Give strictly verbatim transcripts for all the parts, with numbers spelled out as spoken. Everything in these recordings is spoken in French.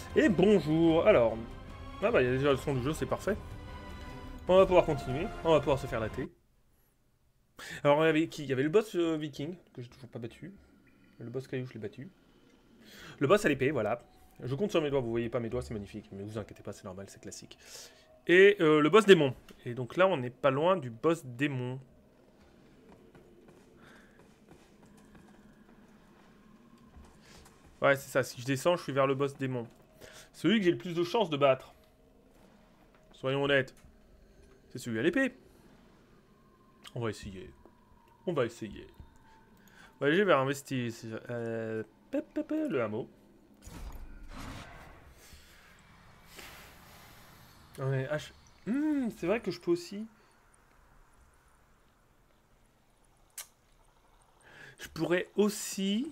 Et bonjour. Alors, ah bah il y a déjà le son du jeu, c'est parfait. On va pouvoir continuer, on va pouvoir se faire latter. Alors il y avait qui? Il y avait le boss euh, viking, que j'ai toujours pas battu. Le boss caillou, je l'ai battu. Le boss à l'épée, voilà. Je compte sur mes doigts, vous voyez pas mes doigts, c'est magnifique. Mais vous inquiétez pas, c'est normal, c'est classique. Et euh, le boss démon. Et donc là, on n'est pas loin du boss démon. Ouais, c'est ça, si je descends, je suis vers le boss démon. Celui que j'ai le plus de chances de battre. Soyons honnêtes. C'est celui à l'épée. On va essayer. On va essayer. On va aller vers un vestige. Euh, le hameau. Ouais, H. Hmm, c'est vrai que je peux aussi. Je pourrais aussi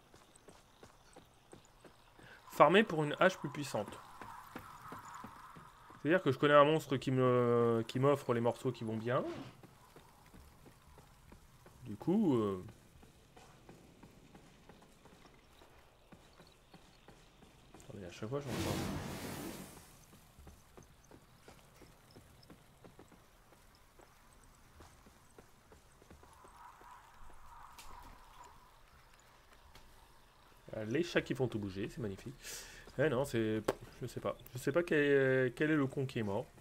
farmer pour une hache plus puissante. C'est-à-dire que je connais un monstre qui me qui m'offre les morceaux qui vont bien. Du coup. Euh... Attendez, à chaque fois j'entends. Les chats qui font tout bouger, c'est magnifique. Eh non, c'est... Je sais pas. Je sais pas quel est, quel est le con qui est mort.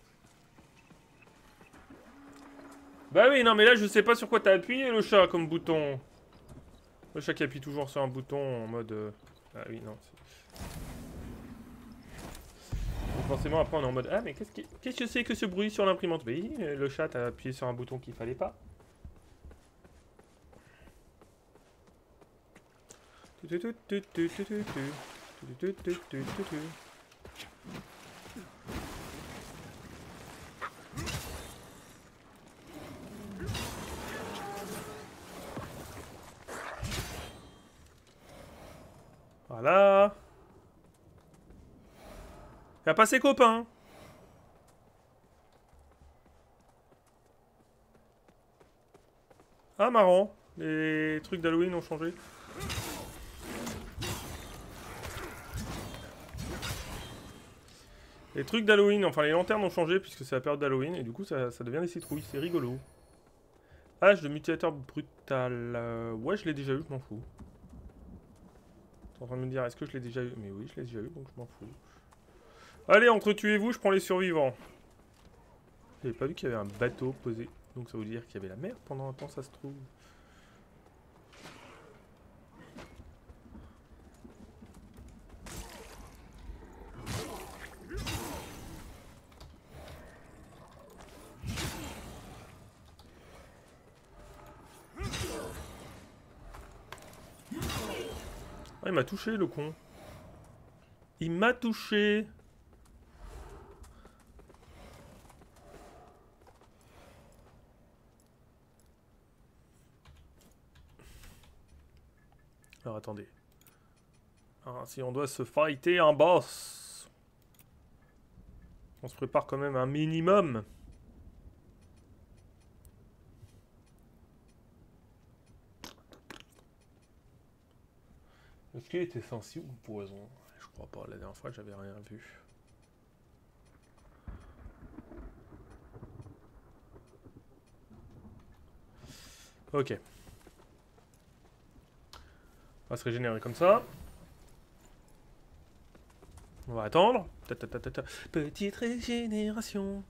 Bah oui, non, mais là, je sais pas sur quoi t'as appuyé, le chat, comme bouton. Le chat qui appuie toujours sur un bouton en mode... Euh... Ah oui, non. Donc forcément, après, on est en mode... Ah, mais qu'est-ce qui... qu'est-ce que c'est que ce bruit sur l'imprimante? Oui, le chat a appuyé sur un bouton qu'il fallait pas. Voilà. Y'a pas ses copains. Ah, marrant. Les trucs d'Halloween ont changé. Les trucs d'Halloween, enfin les lanternes ont changé puisque c'est la période d'Halloween et du coup ça, ça devient des citrouilles, c'est rigolo. Hache de mutilateur brutal. Euh, ouais, je l'ai déjà eu, je m'en fous. T'es en train de me dire, est-ce que je l'ai déjà eu? Mais oui, je l'ai déjà eu, donc je m'en fous. Allez, entretuez-vous, je prends les survivants. J'avais pas vu qu'il y avait un bateau posé. Donc ça veut dire qu'il y avait la mer pendant un temps, ça se trouve. Ah, il m'a touché, le con. Il m'a touché. Alors, attendez. Alors, si on doit se fighter un boss, on se prépare quand même un minimum. Est-ce qu'il était sensible ou poison? Je crois pas, la dernière fois j'avais rien vu. Ok. On va se régénérer comme ça. On va attendre. Ta -ta -ta -ta -ta. Petite régénération.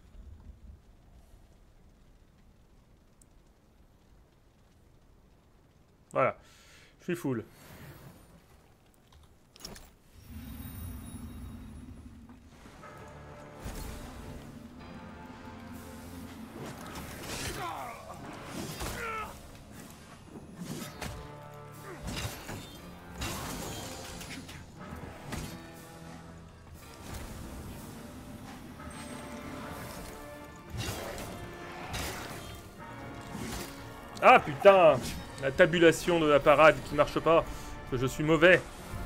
Voilà. Je suis full. Ah putain! La tabulation de la parade qui marche pas. Que je suis mauvais.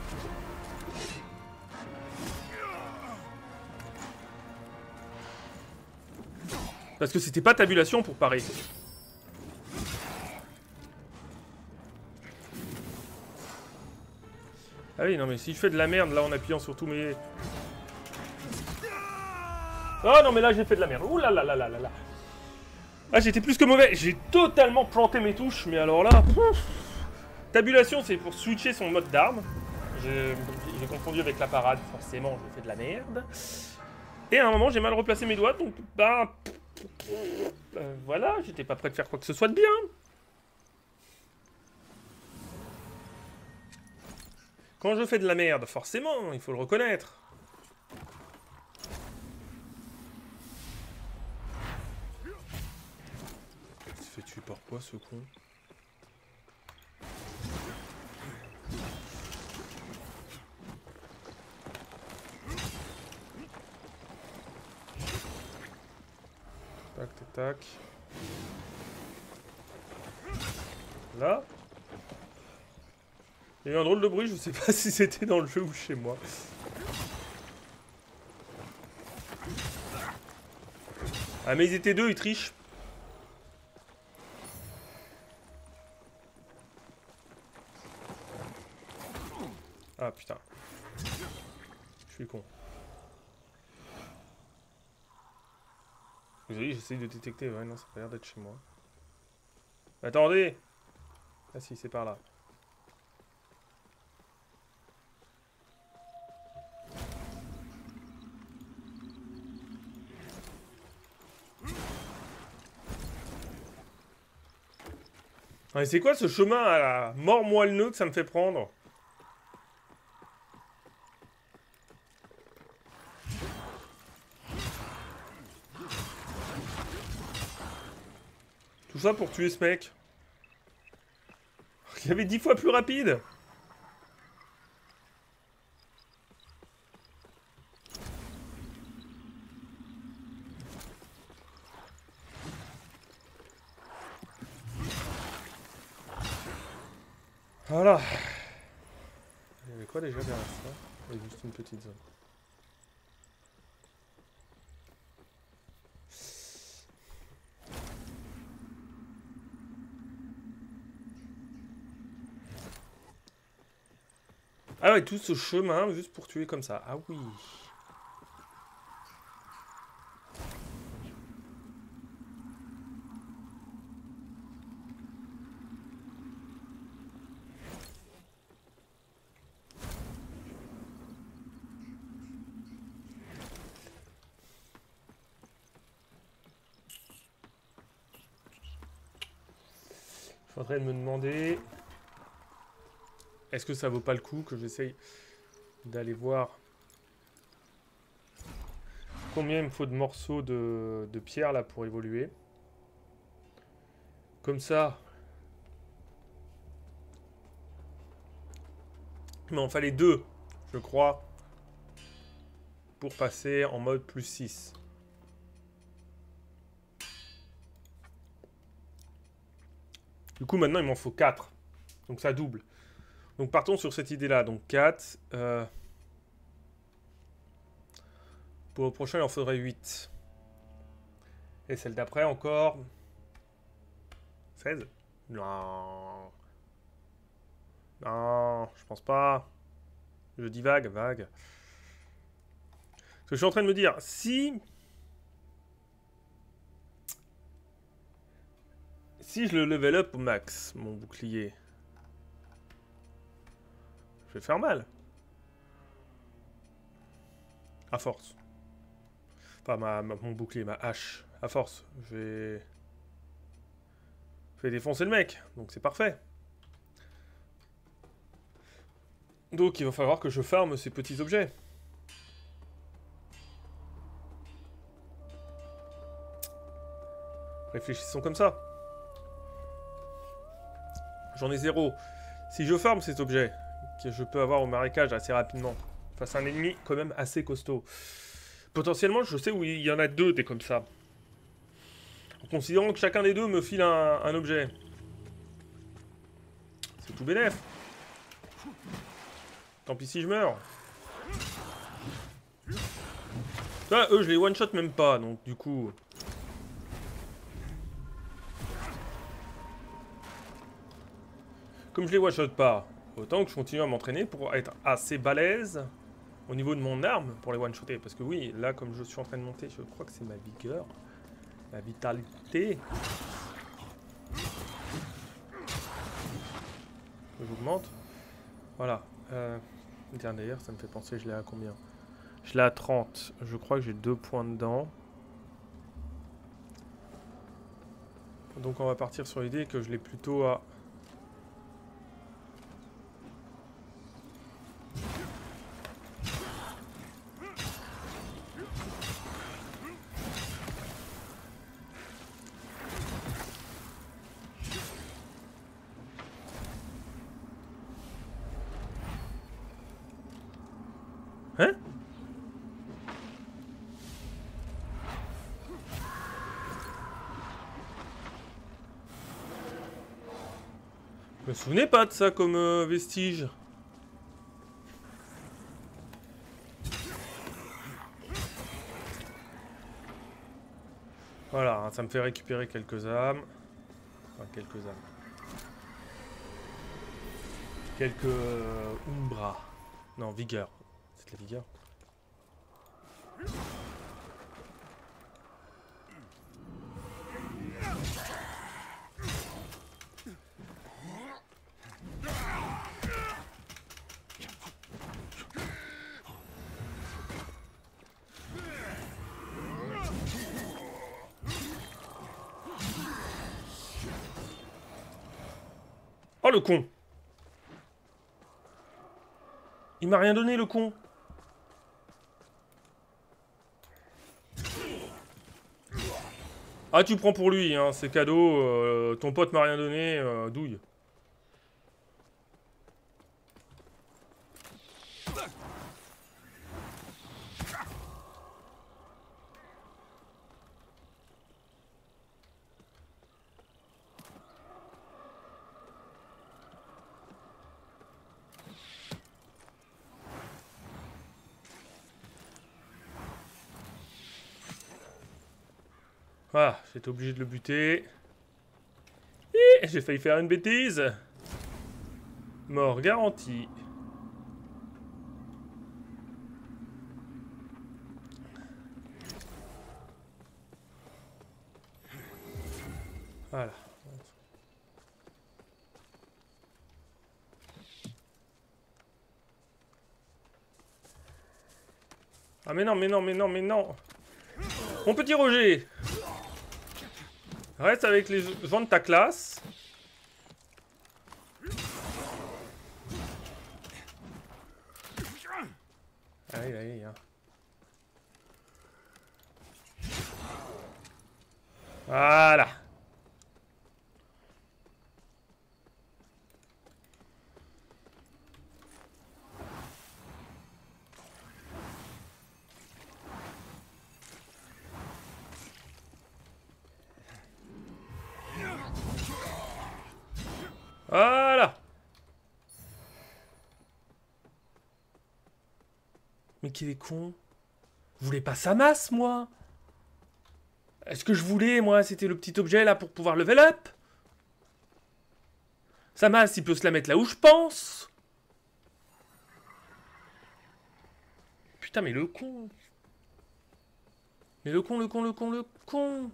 Parce que c'était pas tabulation pour parer. Ah oui, non, mais si je fais de la merde, là, en appuyant sur tous mes... Oh non, mais là, j'ai fait de la merde. Ouh là là là là là là. Ah, j'étais plus que mauvais. J'ai totalement planté mes touches, mais alors là... Pouf. Tabulation, c'est pour switcher son mode d'arme. J'ai confondu avec la parade, forcément, j'ai fait de la merde. Et à un moment, j'ai mal replacé mes doigts, donc... Bah... Euh, voilà, j'étais pas prêt de faire quoi que ce soit de bien. Quand je fais de la merde, forcément, il faut le reconnaître. Il se fait tuer par quoi, ce con? Tac, tac, tac. Là. Il y a eu un drôle de bruit, je sais pas si c'était dans le jeu ou chez moi. Ah mais ils étaient deux, ils trichent. Ah putain. Je suis con. Vous avez dit, j'essaye de détecter. Ouais, non, ça a l'air d'être chez moi. Attendez. Ah si, c'est par là. Ah, c'est quoi ce chemin à la mort moelleux que ça me fait prendre? Tout ça pour tuer ce mec. Il y avait dix fois plus rapide. Voilà. Il y avait quoi déjà derrière ça? Il y avait juste une petite zone. Ah ouais, tout ce chemin juste pour tuer comme ça. Ah oui. Je suis en train de me demander... Est-ce que ça vaut pas le coup que j'essaye d'aller voir combien il me faut de morceaux de, de pierre là pour évoluer. Comme ça... Il m'en fallait deux, je crois, pour passer en mode plus six. Du coup, maintenant, il m'en faut quatre. Donc, ça double. Donc, partons sur cette idée-là. Donc, quatre. Euh... Pour le prochain, il en faudrait huit. Et celle d'après, encore... seize? Non. Non, je pense pas. Je dis vague, vague. Parce que je suis en train de me dire, si... Si je le level up au max, mon bouclier, je vais faire mal. À force. Enfin, ma, ma, mon bouclier, ma hache. À force, je vais... Je vais défoncer le mec. Donc c'est parfait. Donc il va falloir que je farme ces petits objets. Réfléchissons comme ça. J'en ai zéro. Si je farme cet objet, que je peux avoir au marécage assez rapidement, face à un ennemi quand même assez costaud, potentiellement je sais où il y en a deux des comme ça. En considérant que chacun des deux me file un, un objet. C'est tout bénef. Tant pis si je meurs. Ça, eux, je les one-shot même pas, donc du coup... Comme je les one-shot pas, autant que je continue à m'entraîner pour être assez balèze au niveau de mon arme pour les one-shotter. Parce que oui, là, comme je suis en train de monter, je crois que c'est ma vigueur, ma vitalité que j'augmente. Voilà. Euh, D'ailleurs, ça me fait penser, je l'ai à combien? Je l'ai à trente. Je crois que j'ai deux points dedans. Donc on va partir sur l'idée que je l'ai plutôt à... Hein? Je me souvenais pas de ça comme euh, vestige. Voilà, hein, ça me fait récupérer quelques âmes. Enfin, quelques âmes. Quelques euh, umbra. Non, vigueur. C'est de la vigueur. Oh le con! Il m'a rien donné le con! Ah tu prends pour lui, hein, c'est cadeau, euh, ton pote m'a rien donné, euh, douille. Ah, j'étais obligé de le buter. J'ai failli faire une bêtise. Mort garantie. Voilà. Ah mais non, mais non, mais non, mais non. Mon petit Roger. Reste avec les gens de ta classe. Allez, allez, hein. Voilà. Voilà. Mais qu'il est con. Je voulais pas sa masse, moi. Est-ce que je voulais, moi, c'était le petit objet, là, pour pouvoir level up? Sa masse, il peut se la mettre là où je pense. Putain, mais le con. Mais le con, le con, le con, le con.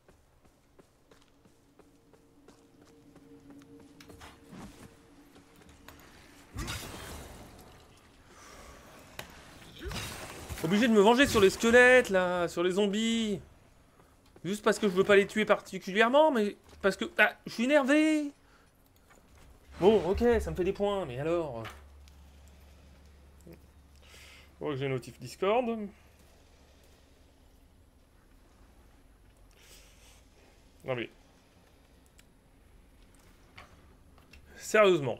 Obligé de me venger sur les squelettes, là, sur les zombies. Juste parce que je veux pas les tuer particulièrement, mais parce que... Ah, je suis énervé. Bon, ok, ça me fait des points, mais alors... Bon, j'ai notif Discord. Non mais... Sérieusement.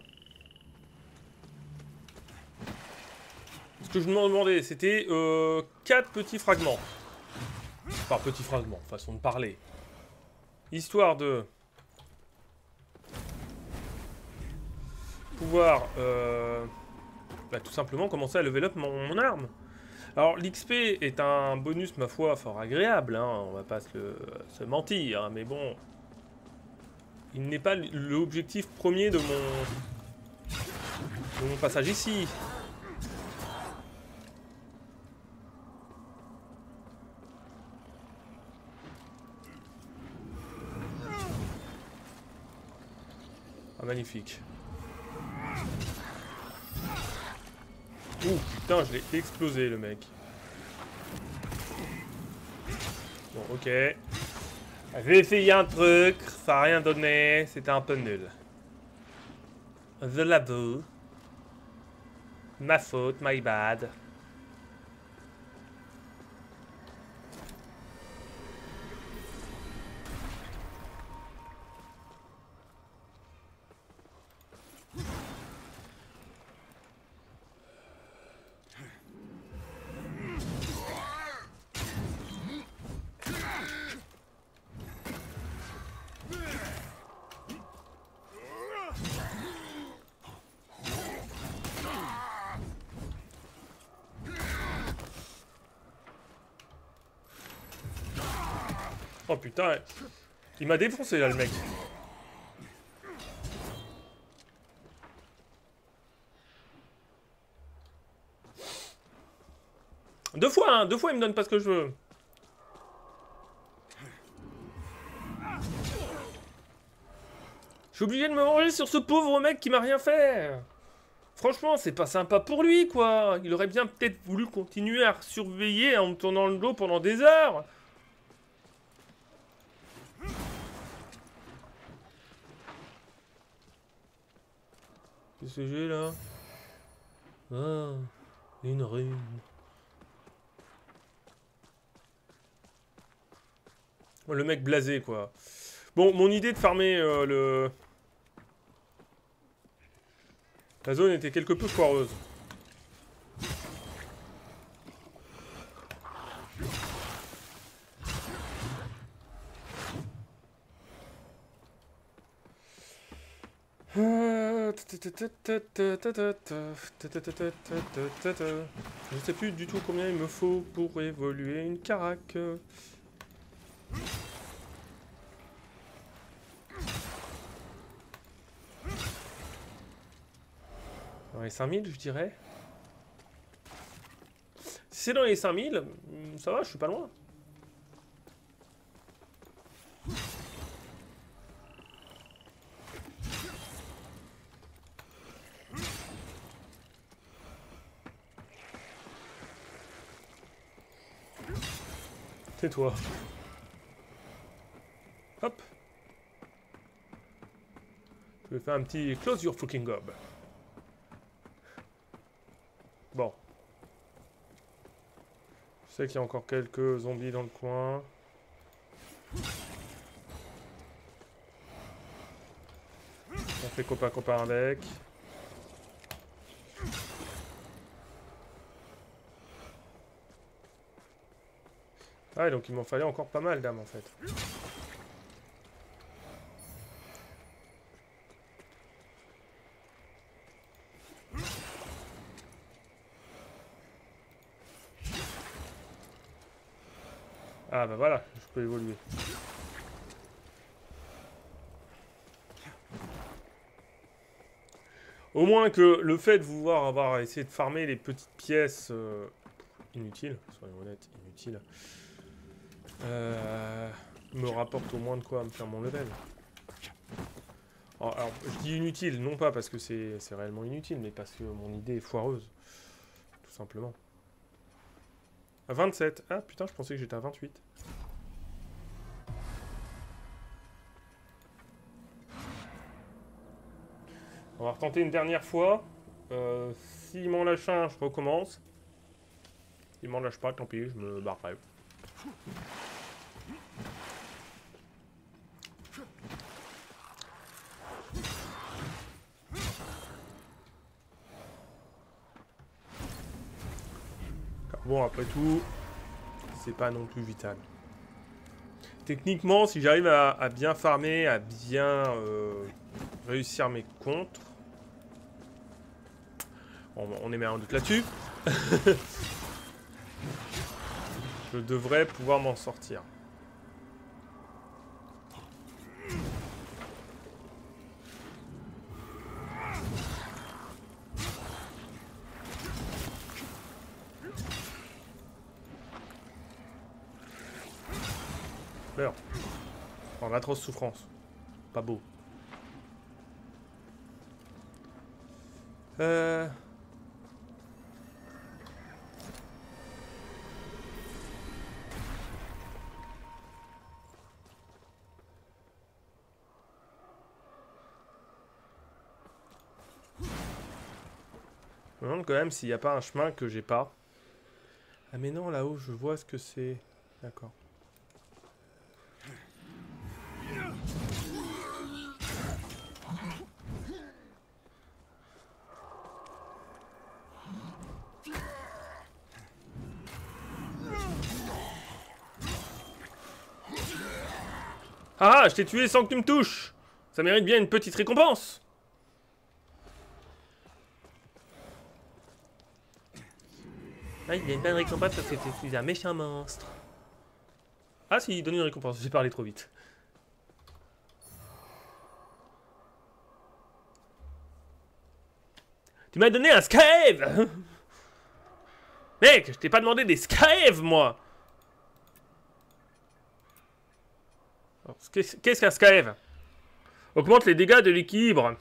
Ce que je me demandais, c'était euh, quatre petits fragments. Enfin, petits fragments, façon de parler. Histoire de... pouvoir... Euh, bah, tout simplement commencer à level up mon, mon arme. Alors, l'X P est un bonus, ma foi, fort agréable, hein, on va pas se, se mentir, hein, mais bon... Il n'est pas l'objectif premier de mon... Mon passage ici. Ah, magnifique. Ouh, putain, je l'ai explosé, le mec. Bon, ok. J'ai essayé un truc, ça a rien donné, c'était un peu nul. Je l'avoue. Ma faute, my bad. Oh putain, il m'a défoncé là le mec. Deux fois, hein, deux fois il me donne pas ce que je veux. Je suis obligé de me venger sur ce pauvre mec qui m'a rien fait. Franchement, c'est pas sympa pour lui, quoi. Il aurait bien peut-être voulu continuer à surveiller en me tournant le dos pendant des heures. Qu'est-ce que j'ai là? Ah, une rune. Le mec blasé, quoi. Bon, mon idée de farmer euh, le... La zone était quelque peu foireuse. Je ne sais plus du tout combien il me faut pour évoluer une carac. Dans les cinq mille, je dirais. Si c'est dans les cinq mille, ça va, je suis pas loin. Tais-toi. Hop. Je vais faire un petit close your fucking gob. Bon. Je sais qu'il y a encore quelques zombies dans le coin. On fait copain-copain avec. Ah, donc il m'en fallait encore pas mal d'âmes en fait. Ah bah voilà, je peux évoluer. Au moins que le fait de vouloir avoir essayé de farmer les petites pièces euh, inutiles, soyons honnêtes, inutiles, euh, me rapporte au moins de quoi me faire mon level. Alors, alors je dis inutile, non pas parce que c'est réellement inutile, mais parce que mon idée est foireuse. Tout simplement. À vingt-sept. Ah putain, je pensais que j'étais à vingt-huit. On va retenter une dernière fois. Euh, S'il m'en lâche un, je recommence. S'il m'en lâche pas, tant pis, je me barrerai. Bon, après tout, c'est pas non plus vital. Techniquement, si j'arrive à, à bien farmer, à bien euh, réussir mes contres, on, on émet un doute là-dessus, je devrais pouvoir m'en sortir. Meurs. En atroce souffrance. Pas beau. Euh... Je me demande quand même s'il n'y a pas un chemin que j'ai pas. Ah mais non, là-haut, je vois ce que c'est. D'accord. Ah, je t'ai tué sans que tu me touches. Ça mérite bien une petite récompense. Ah, il y a une bonne récompense parce que tu es un méchant monstre. Ah si, il donne une récompense, j'ai parlé trop vite. Tu m'as donné un Skyve. Mec, je t'ai pas demandé des Skyve, moi. Qu'est-ce qu'un Skyve? Augmente les dégâts de l'équilibre.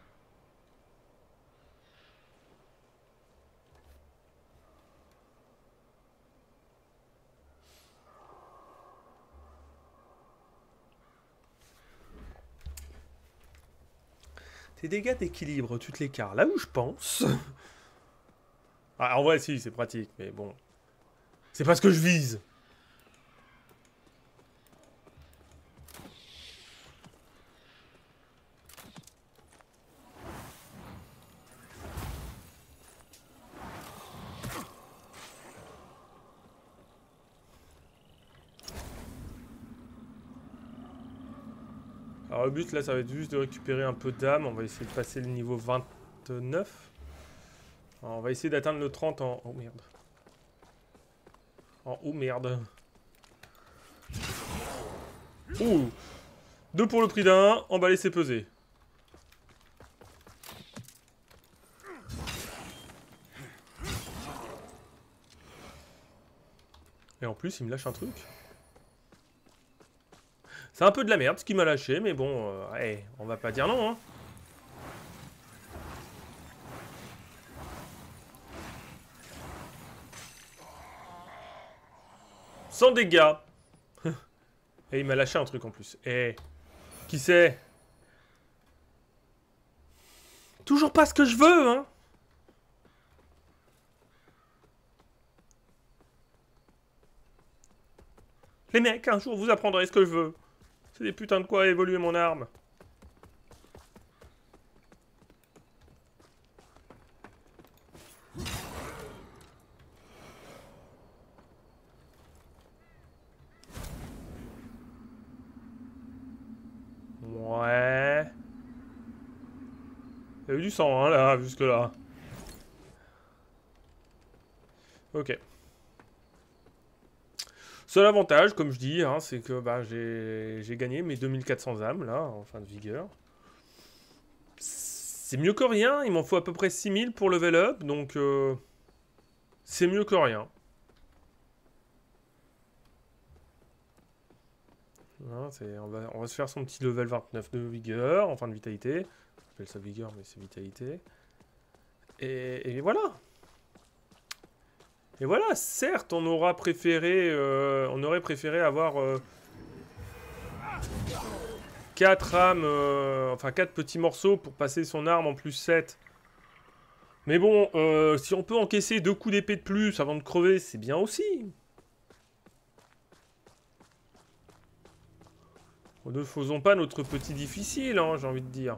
Tes dégâts d'équilibre, tu te les carres là où je pense. Ah, en vrai, si, c'est pratique, mais bon. C'est pas ce que je vise. Alors le but là, ça va être juste de récupérer un peu d'âme. On va essayer de passer le niveau vingt-neuf. Alors, on va essayer d'atteindre le trente en... Oh merde. En oh merde. Ouh. Deux pour le prix d'un. Emballer c'est peser. Et en plus, il me lâche un truc. C'est un peu de la merde ce qu'il m'a lâché, mais bon, euh, hey, on va pas dire non, hein. Sans dégâts. Et il m'a lâché un truc en plus. Eh, qui c'est? Toujours pas ce que je veux, hein. Les mecs, un jour vous apprendrez ce que je veux. C'est des putains de quoi évoluer mon arme. Ouais. Il y a eu du sang, hein, là, jusque là. Ok. Seul avantage, comme je dis, hein, c'est que bah, j'ai gagné mes deux mille quatre cents âmes, là, en fin de vigueur. C'est mieux que rien, il m'en faut à peu près six mille pour level up, donc euh, c'est mieux que rien. Hein, on, va, on va se faire son petit level vingt-neuf de vigueur, enfin de vitalité. J'appelle ça vigueur, mais c'est vitalité. Et, et voilà. Et voilà, certes, on aura préféré, euh, on aurait préféré avoir euh, quatre âmes, euh, enfin quatre petits morceaux pour passer son arme en plus sept. Mais bon, euh, si on peut encaisser deux coups d'épée de plus avant de crever, c'est bien aussi. Ne faisons pas notre petit difficile, hein, j'ai envie de dire.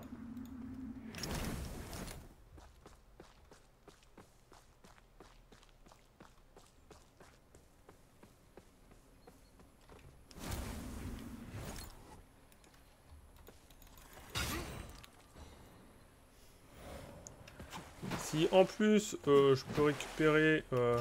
Si en plus euh, je peux récupérer... Euh...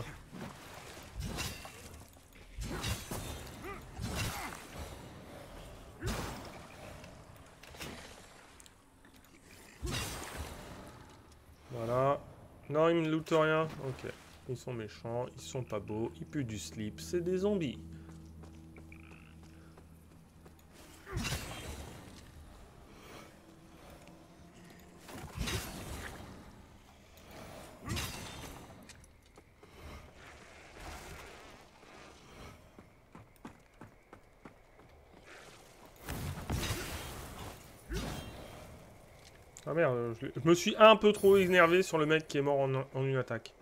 Voilà. Non, ils me lootent rien. Ok. Ils sont méchants, ils sont pas beaux, ils puent du slip, c'est des zombies. Ah merde, je, je me suis un peu trop énervé sur le mec qui est mort en, en une attaque.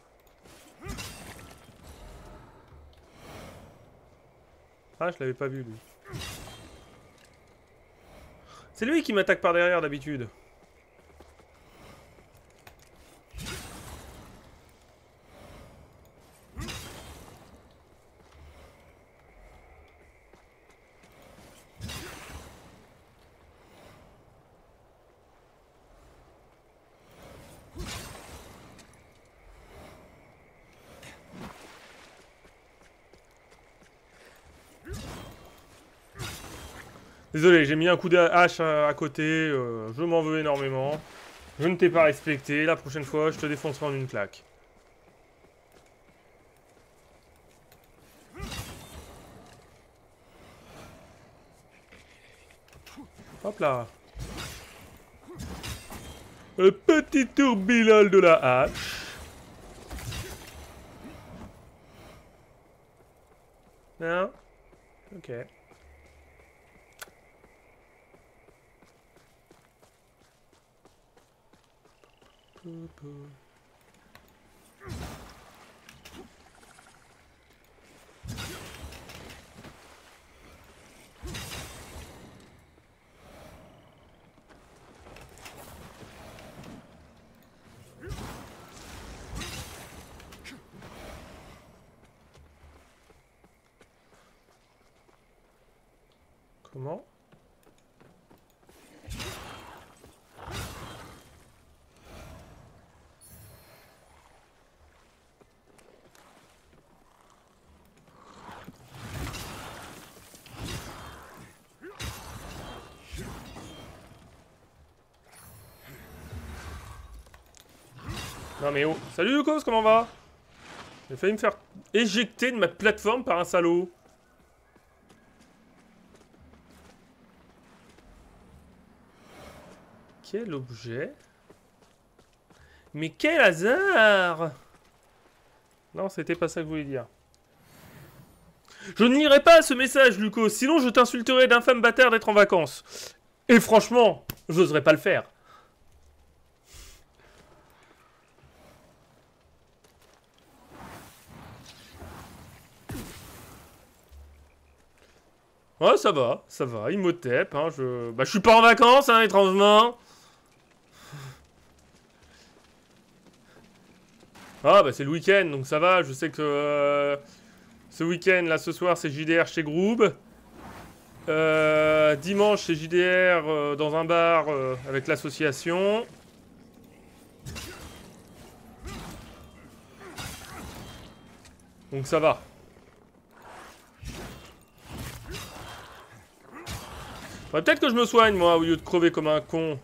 Ah, je l'avais pas vu, lui. C'est lui qui m'attaque par derrière, d'habitude. Désolé, j'ai mis un coup de hache à, à côté, euh, je m'en veux énormément. Je ne t'ai pas respecté, la prochaine fois, je te défoncerai en une claque. Hop là. Le petit tourbillon de la hache. Non? Ok. Comment? Non mais oh, salut Lucas, comment va? J'ai failli me faire éjecter de ma plateforme par un salaud. Quel objet? Mais quel hasard! Non, c'était pas ça que je voulais dire. Je ne lirai pas ce message, Lucas, sinon je t'insulterai d'infâme bâtard d'être en vacances. Et franchement, j'oserais pas le faire. Ouais, ça va, ça va, Imhotep, hein, je... Bah, je suis pas en vacances, hein, étrangement. Ah, bah, c'est le week-end, donc ça va, je sais que... Euh, ce week-end, là, ce soir, c'est J D R chez Groob. Euh, dimanche, c'est J D R euh, dans un bar euh, avec l'association. Donc ça va. Ouais, peut-être que je me soigne, moi, au lieu de crever comme un con.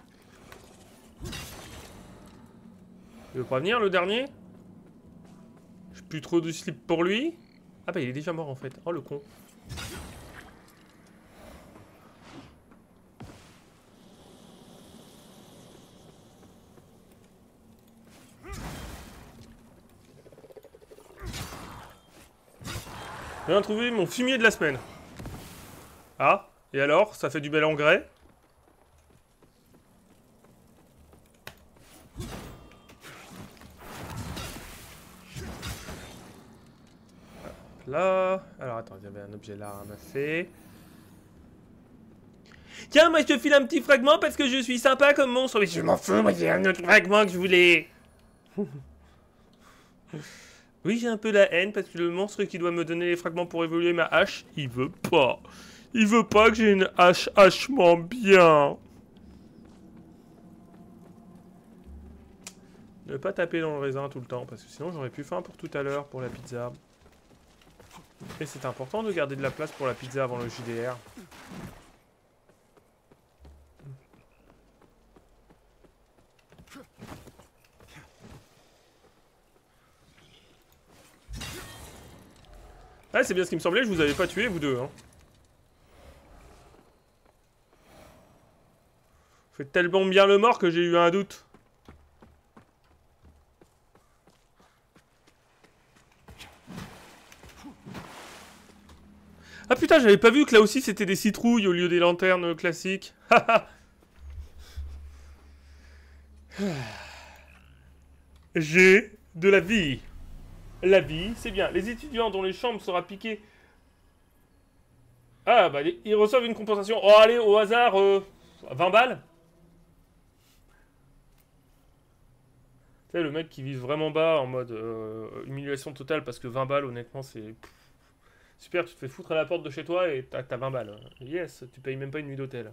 Il veut pas venir, le dernier? J'ai plus trop de slip pour lui. Ah bah, il est déjà mort, en fait. Oh, le con. Je viens de trouver mon fumier de la semaine. Ah, et alors, ça fait du bel engrais? Là... Alors, attends, il y avait un objet là à ramasser. Tiens, moi, je te file un petit fragment parce que je suis sympa comme monstre. Mais je m'en fous, moi, j'ai un autre fragment que je voulais. Oui, j'ai un peu la haine parce que le monstre qui doit me donner les fragments pour évoluer ma hache, il veut pas. Il veut pas que j'ai une hache hachement bien. Ne pas taper dans le raisin tout le temps parce que sinon j'aurais plus faim pour tout à l'heure pour la pizza. Et c'est important de garder de la place pour la pizza avant le J D R. Ouais, c'est bien ce qui me semblait, je vous avais pas tué, vous deux. Hein. Vous faites tellement bien le mort que j'ai eu un doute. Ah putain, j'avais pas vu que là aussi c'était des citrouilles au lieu des lanternes classiques. J'ai de la vie. La vie, c'est bien. Les étudiants dont les chambres sera piquées... Ah, bah, ils reçoivent une compensation. Oh, allez, au hasard, euh, vingt balles. Tu sais, le mec qui vise vraiment bas en mode euh, humiliation totale parce que vingt balles, honnêtement, c'est... Super, tu te fais foutre à la porte de chez toi et t'as vingt balles. Yes, tu payes même pas une nuit d'hôtel.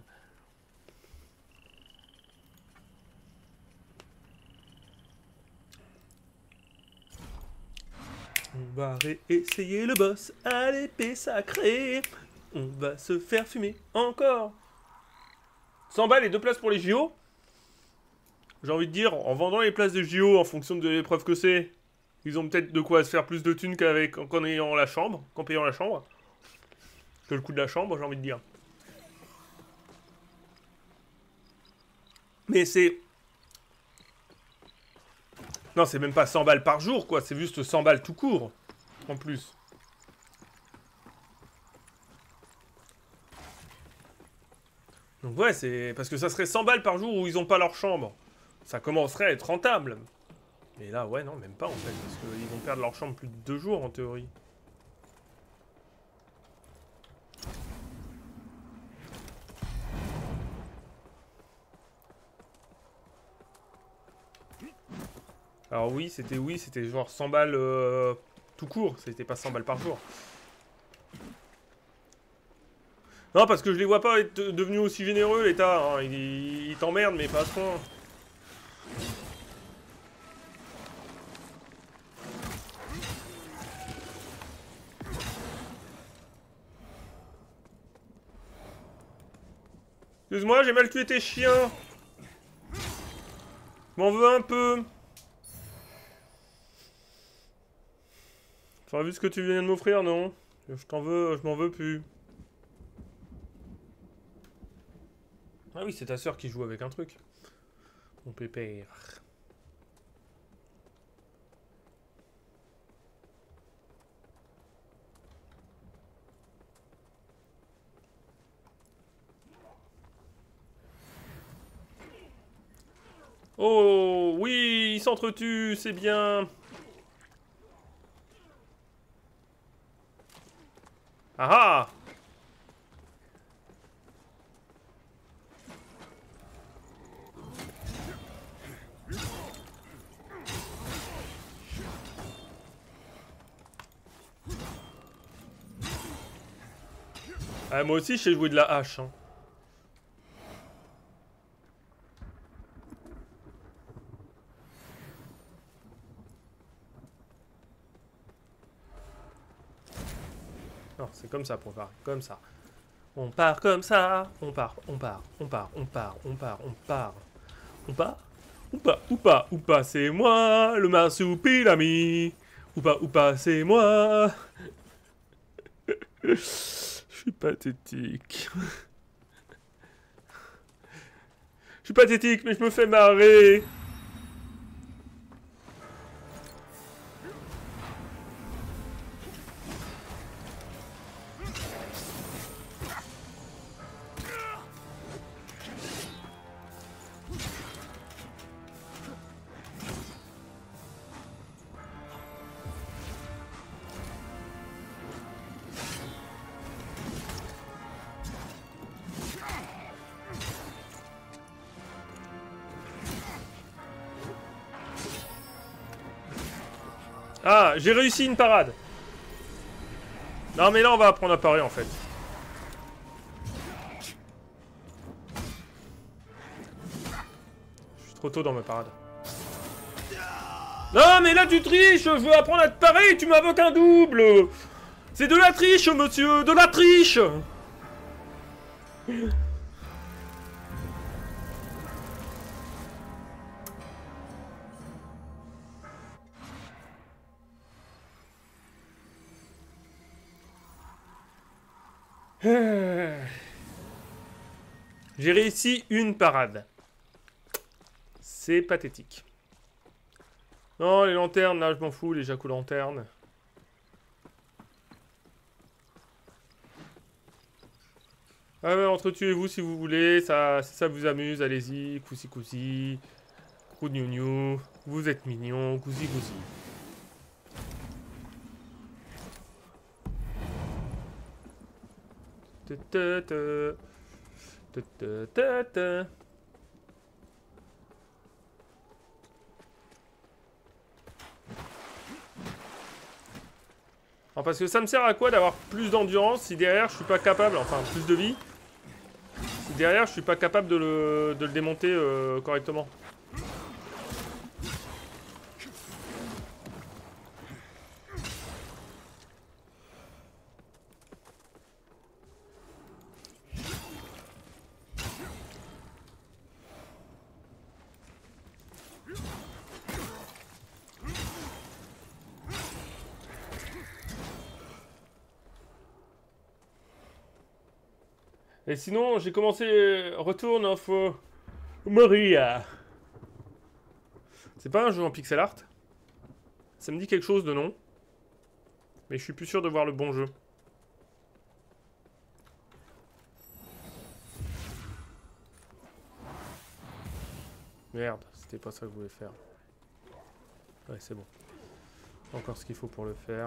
On va réessayer le boss à l'épée sacrée. On va se faire fumer encore. cent balles et deux places pour les J O. J'ai envie de dire, en vendant les places de J O en fonction de l'épreuve que c'est, ils ont peut-être de quoi se faire plus de thunes qu'avec qu'en ayant la chambre, qu'en payant la chambre. Que le coût de la chambre, j'ai envie de dire. Mais c'est... Non, c'est même pas cent balles par jour, quoi. C'est juste cent balles tout court. En plus. Donc ouais, c'est... Parce que ça serait cent balles par jour où ils ont pas leur chambre. Ça commencerait à être rentable. Mais là, ouais, non, même pas, en fait. Parce qu'ils vont perdre leur chambre plus de deux jours, en théorie. Alors oui, c'était oui, c'était genre cent balles euh, tout court. C'était pas cent balles par jour. Non, parce que je les vois pas être devenus aussi généreux, l'État. Hein. Ils il t'emmerdent, mais pas à ce point. Excuse-moi, j'ai mal tué tes chiens. M'en veux un peu. Tu as vu ce que tu viens de m'offrir, non? Je t'en veux, je m'en veux plus. Ah oui, c'est ta soeur qui joue avec un truc. Mon pépère. Oh, oui, ils s'entretuent, c'est bien. Ah ah! Ah, moi aussi, je sais jouer de la hache. Hein. Non, c'est comme ça pour part. Comme ça. On part comme ça. On part, on part, on part, on part, on part, on part. On part? Ou pas, ou pas, ou pas, c'est moi, le marsupilami. Ou pas, ou pas, c'est moi. Je suis pathétique. Je suis pathétique, mais je me fais marrer. Ah, j'ai réussi une parade. Non, mais là, on va apprendre à parer, en fait. Je suis trop tôt dans ma parade. Non, mais là, tu triches. Je veux apprendre à te parer. Tu m'invoques un double. C'est de la triche, monsieur. De la triche. J'ai réussi une parade. C'est pathétique. Non, les lanternes, là, je m'en fous, les jaco-lanternes. Ah ouais, entretuez-vous si vous voulez, ça, si ça vous amuse, allez-y, coussi coussi. Rougnougnou, vous êtes mignon, gousi gousi. Ta ta ta. Ta ta ta ta. Alors parce que ça me sert à quoi d'avoir plus d'endurance si derrière je suis pas capable, enfin plus de vie, si derrière je suis pas capable de le, de le démonter euh, correctement. Et sinon, j'ai commencé Return of uh, Moria. C'est pas un jeu en pixel art? Ça me dit quelque chose de nom. Mais je suis plus sûr de voir le bon jeu. Merde, c'était pas ça que je voulais faire. Ouais, c'est bon. Encore ce qu'il faut pour le faire.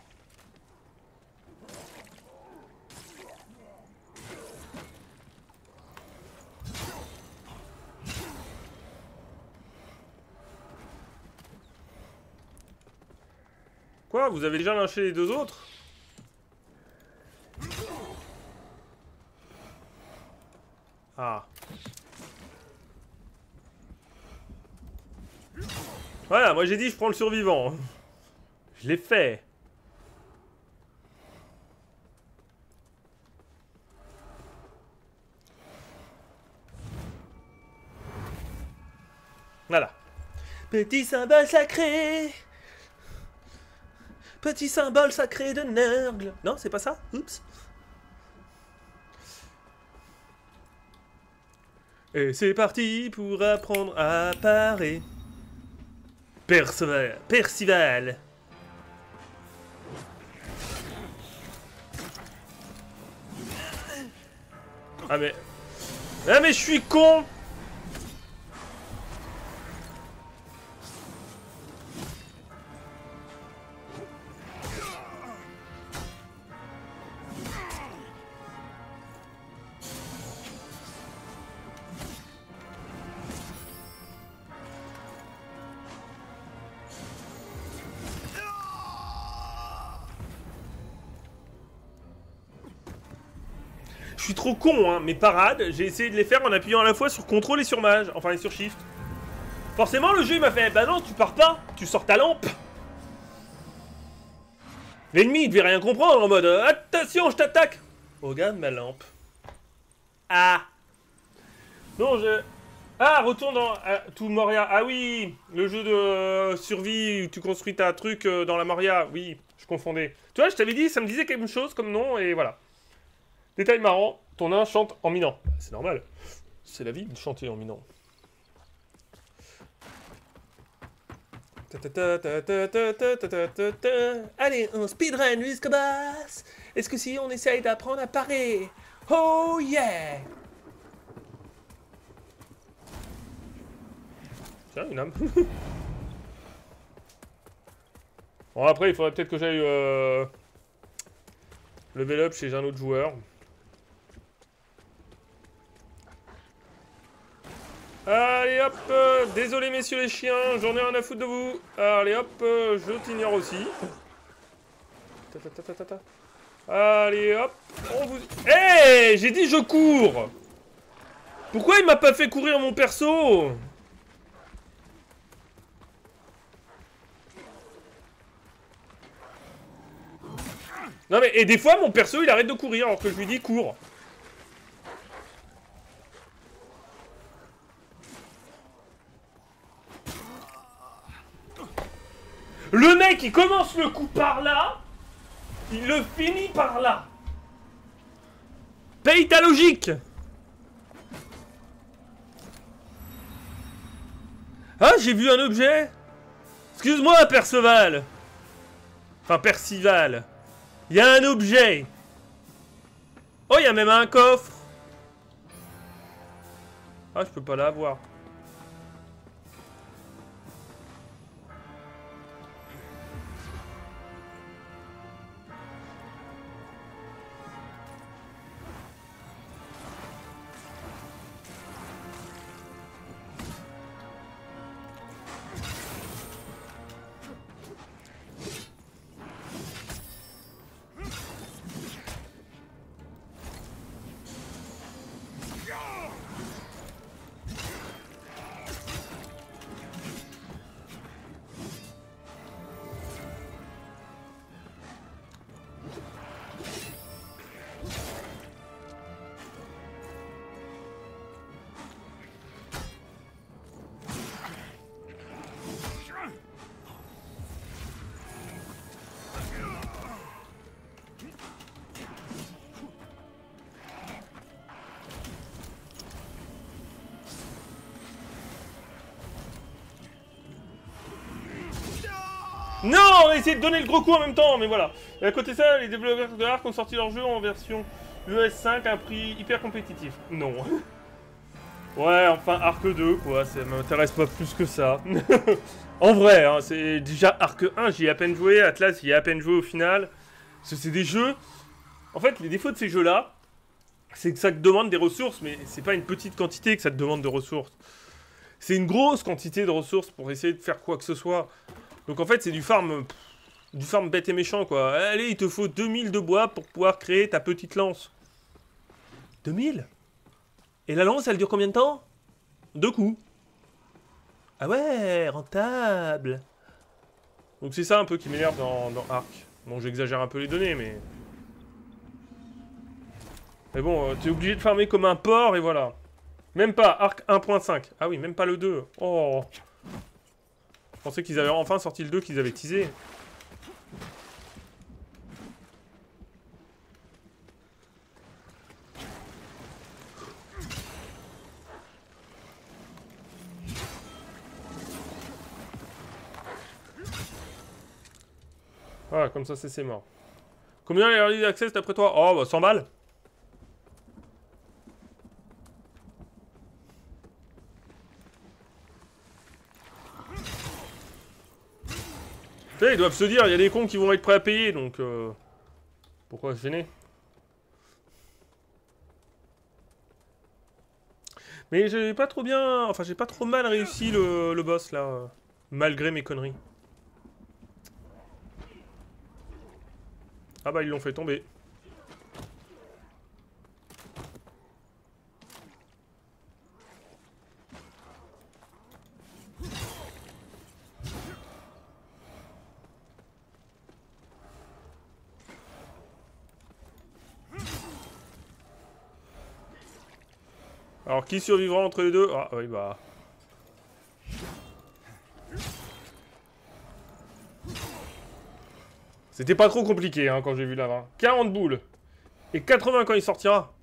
Quoi? Vous avez déjà lynché les deux autres? Ah. Voilà, moi j'ai dit je prends le survivant. Je l'ai fait. Voilà. Petit symbole sacré. Petit symbole sacré de Nurgle. Non, c'est pas ça? Oups. Et c'est parti pour apprendre à parer. Perceval. Percival. Ah mais... Ah mais je suis con. Je suis trop con, hein. Mes parades, j'ai essayé de les faire en appuyant à la fois sur contrôle et sur mage. Enfin, et sur shift. Forcément, le jeu, il m'a fait, bah non, tu pars pas. Tu sors ta lampe. L'ennemi, il devait rien comprendre en mode, euh, attention, je t'attaque. Regarde ma lampe. Ah. Non, je... Ah, retourne dans euh, tout Moria. Ah oui, le jeu de euh, survie où tu construis ta truc euh, dans la Moria. Oui, je confondais. Tu vois, je t'avais dit, ça me disait quelque chose comme nom, et voilà. Détail marrant, ton nain chante en minant. Bah, c'est normal. C'est la vie de chanter en minant. Allez, on speedrun jusqu'au basse. Est-ce que si on essaye d'apprendre à parer? Oh yeah! Tiens, une âme. Bon, après, il faudrait peut-être que j'aille euh, level up chez un autre joueur. Allez hop, euh, désolé messieurs les chiens, j'en ai rien à foutre de vous. Allez hop, euh, je t'ignore aussi. Ta, ta, ta, ta, ta, ta. Allez hop, on vous... Hé, hey, j'ai dit je cours. Pourquoi il m'a pas fait courir mon perso? Non mais, et des fois mon perso il arrête de courir alors que je lui dis cours. Le mec, il commence le coup par là, il le finit par là. Paye ta logique. Ah, j'ai vu un objet. Excuse-moi, Perceval. Enfin, Percival. Il y a un objet. Oh, il y a même un coffre. Ah, je peux pas l'avoir. Non, on a essayé de donner le gros coup en même temps, mais voilà. Et à côté de ça, les développeurs de Ark ont sorti leur jeu en version U S cinq à un prix hyper compétitif. Non. Ouais, enfin Ark deux, quoi, ça m'intéresse pas plus que ça. En vrai, hein, c'est déjà Ark un, j'y ai à peine joué, Atlas, j'y ai à peine joué au final. Parce que c'est des jeux... En fait, les défauts de ces jeux-là, c'est que ça te demande des ressources, mais c'est pas une petite quantité que ça te demande de ressources. C'est une grosse quantité de ressources pour essayer de faire quoi que ce soit. Donc en fait, c'est du farm... Pff, du farm bête et méchant, quoi. Allez, il te faut deux mille de bois pour pouvoir créer ta petite lance. deux mille? Et la lance, elle dure combien de temps? Deux coups. Ah ouais, rentable. Donc c'est ça un peu qui m'énerve dans, dans Ark. Bon, j'exagère un peu les données, mais... Mais bon, euh, t'es obligé de farmer comme un porc, et voilà. Même pas, Ark un point cinq. Ah oui, même pas le deux. Oh. Je pensais qu'ils avaient enfin sorti le deux, qu'ils avaient teasé. Voilà, comme ça, c'est mort. Combien il y a early access d'après toi? Oh, bah cent balles. Tu sais, ils doivent se dire, il y a des cons qui vont être prêts à payer, donc... Euh... Pourquoi se gêner? Mais j'ai pas trop bien... Enfin, j'ai pas trop mal réussi le, le boss, là. euh, Malgré mes conneries. Ah bah, ils l'ont fait tomber. Alors, qui survivra entre les deux? Ah, oui, bah... C'était pas trop compliqué, hein, quand j'ai vu là-bas. quarante boules. Et quatre-vingts quand il sortira.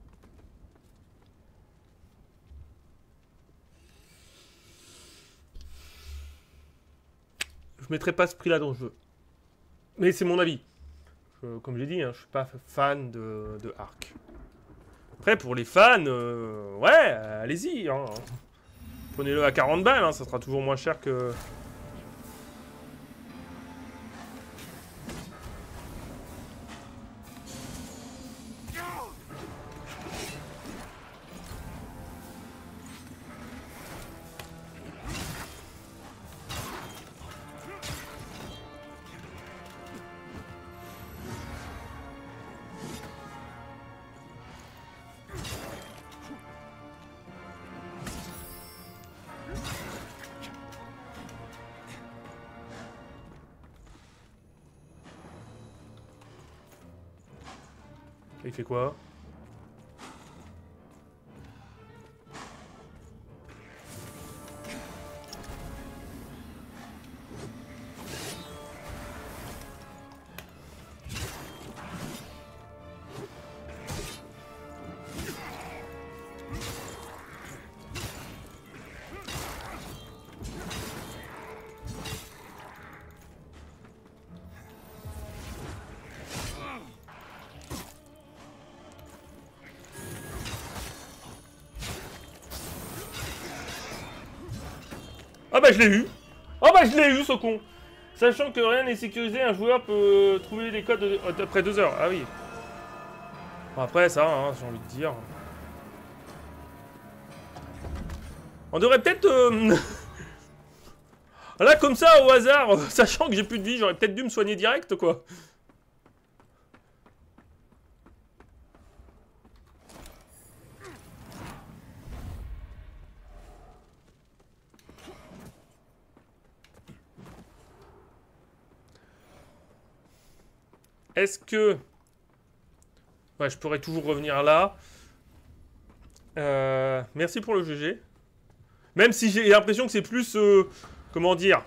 Je mettrai pas ce prix-là dans le jeu. Mais c'est mon avis. Je, comme j'ai dit, hein, je suis pas fan de, de Ark. Après, pour les fans, euh, ouais, allez-y. Hein. Prenez-le à quarante balles, hein, ça sera toujours moins cher que... Il fait quoi? Ah bah je l'ai eu. Ah bah je l'ai eu ce con. Sachant que rien n'est sécurisé, un joueur peut trouver les codes après deux heures. Ah oui. Bon, après ça, hein, j'ai envie de dire. On devrait peut-être... Euh... Là comme ça au hasard, euh, sachant que j'ai plus de vie, j'aurais peut-être dû me soigner direct quoi. Est-ce que... Ouais, je pourrais toujours revenir là. Euh... Merci pour le G G. Même si j'ai l'impression que c'est plus... Euh... Comment dire?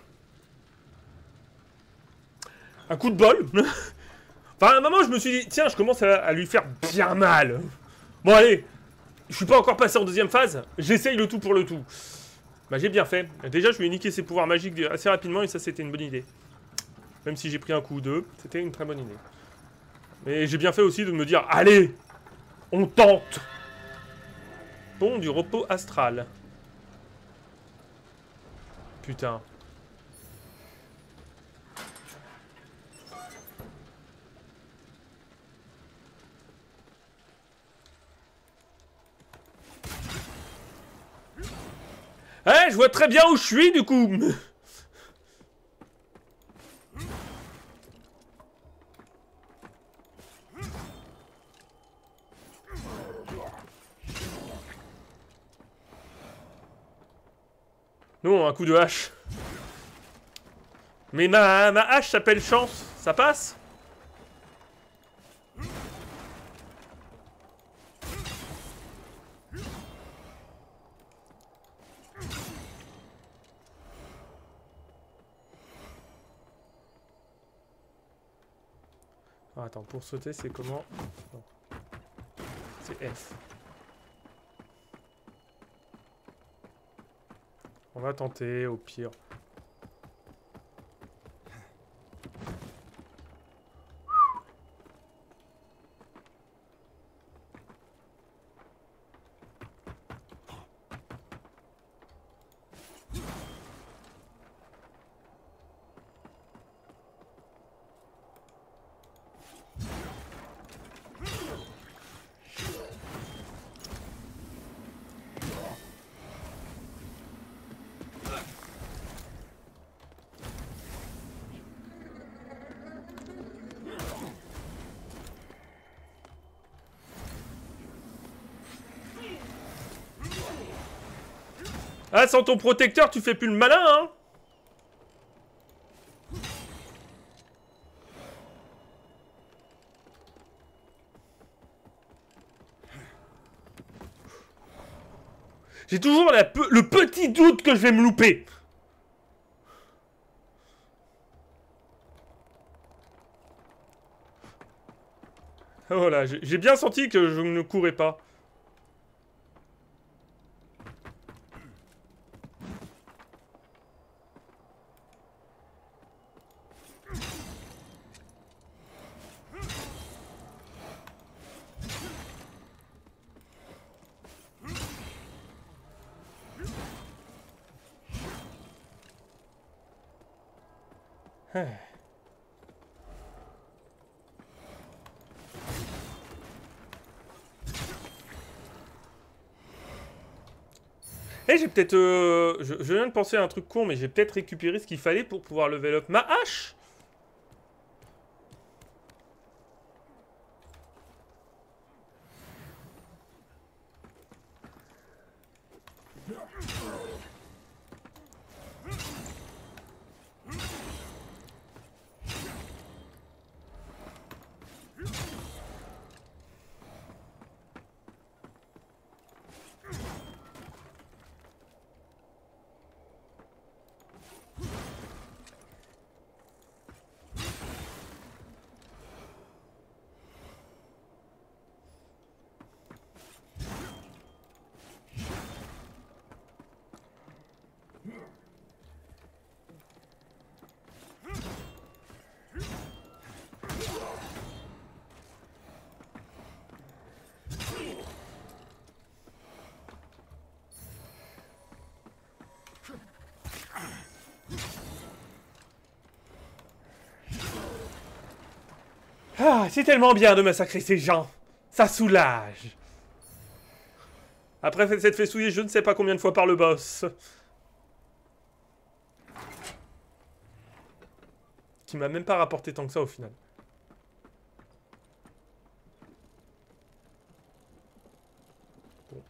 Un coup de bol. Enfin, à un moment, je me suis dit... Tiens, je commence à, à lui faire bien mal. Bon, allez. Je suis pas encore passé en deuxième phase. J'essaye le tout pour le tout. Bah, j'ai bien fait. Déjà, je lui ai niqué ses pouvoirs magiques assez rapidement et ça, c'était une bonne idée. Même si j'ai pris un coup ou deux, c'était une très bonne idée. Mais j'ai bien fait aussi de me dire, allez, on tente. Bon, du repos astral. Putain. Eh, je vois très bien où je suis, du coup. Non, un coup de hache. Mais ma, ma hache s'appelle chance. Ça passe? Ah, attends, pour sauter, c'est comment? C'est F. On va tenter, au pire. Ah, sans ton protecteur, tu fais plus le malin, hein? J'ai toujours la pe le petit doute que je vais me louper. Voilà, j'ai bien senti que je ne courais pas. Eh, j'ai peut-être... Euh, je, je viens de penser à un truc con, mais j'ai peut-être récupéré ce qu'il fallait pour pouvoir level up ma hache. Ah, c'est tellement bien de massacrer ces gens. Ça soulage. Après s'être fait souiller je ne sais pas combien de fois par le boss. Qui m'a même pas rapporté tant que ça au final. Bon.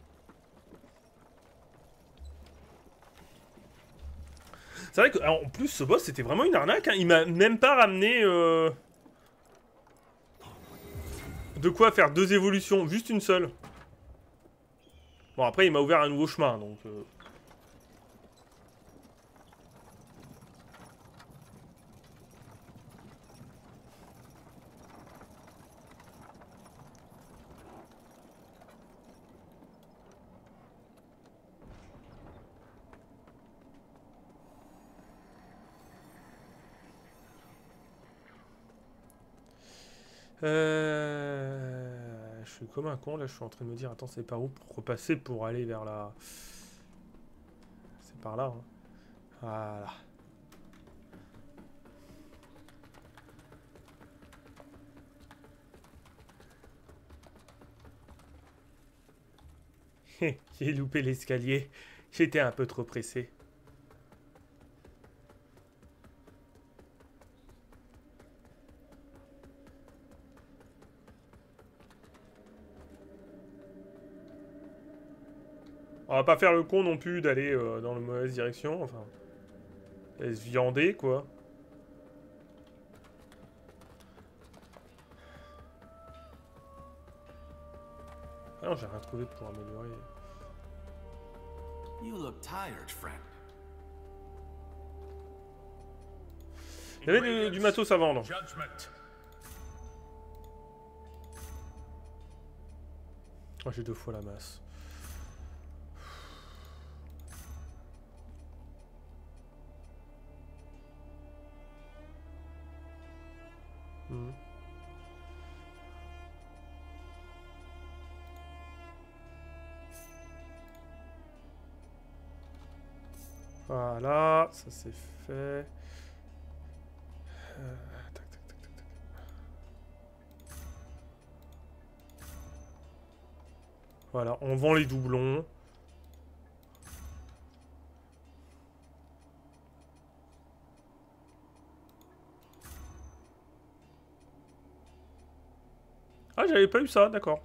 C'est vrai qu'en plus ce boss c'était vraiment une arnaque. Hein. Il m'a même pas ramené... Euh... De quoi faire deux évolutions, juste une seule. Bon, après, il m'a ouvert un nouveau chemin, donc... Euh... Euh... Je suis comme un con, là, je suis en train de me dire, attends, c'est par où pour repasser pour aller vers la... C'est par là, hein. Voilà. J'ai loupé l'escalier. J'étais un peu trop pressé. On va pas faire le con non plus d'aller euh, dans la mauvaise direction. Enfin, et se viander, quoi. Ah non, j'ai rien trouvé pour améliorer. You look tired, friend. Il y avait du, du matos à vendre. Oh, j'ai deux fois la masse. Hmm. Voilà, ça c'est fait. Euh, tac, tac, tac, tac, tac. Voilà, on vend les doublons. Ah, j'avais pas eu ça, d'accord.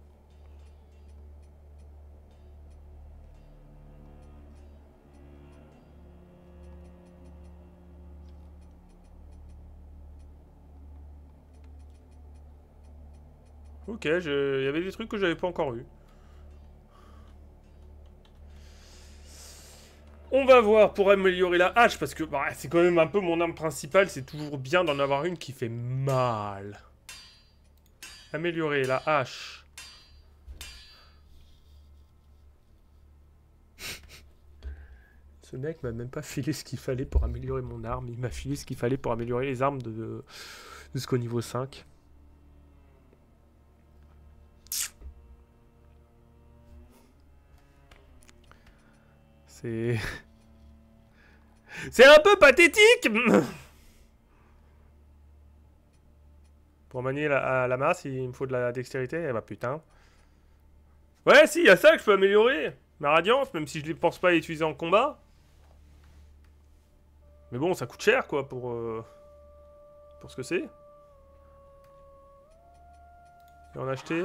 Ok, je... il y avait des trucs que j'avais pas encore eu. On va voir pour améliorer la hache, parce que bah, c'est quand même un peu mon arme principale, c'est toujours bien d'en avoir une qui fait mal. Améliorer la hache. Ce mec m'a même pas filé ce qu'il fallait pour améliorer mon arme, il m'a filé ce qu'il fallait pour améliorer les armes de, de jusqu'au niveau cinq. C'est... C'est un peu pathétique. Pour manier la, la masse, il me faut de la dextérité. Eh bah putain. Ouais, si, il y a ça que je peux améliorer. Ma radiance, même si je ne pense pas à l'utiliser en combat. Mais bon, ça coûte cher, quoi, pour... Euh, pour ce que c'est. Et en acheter.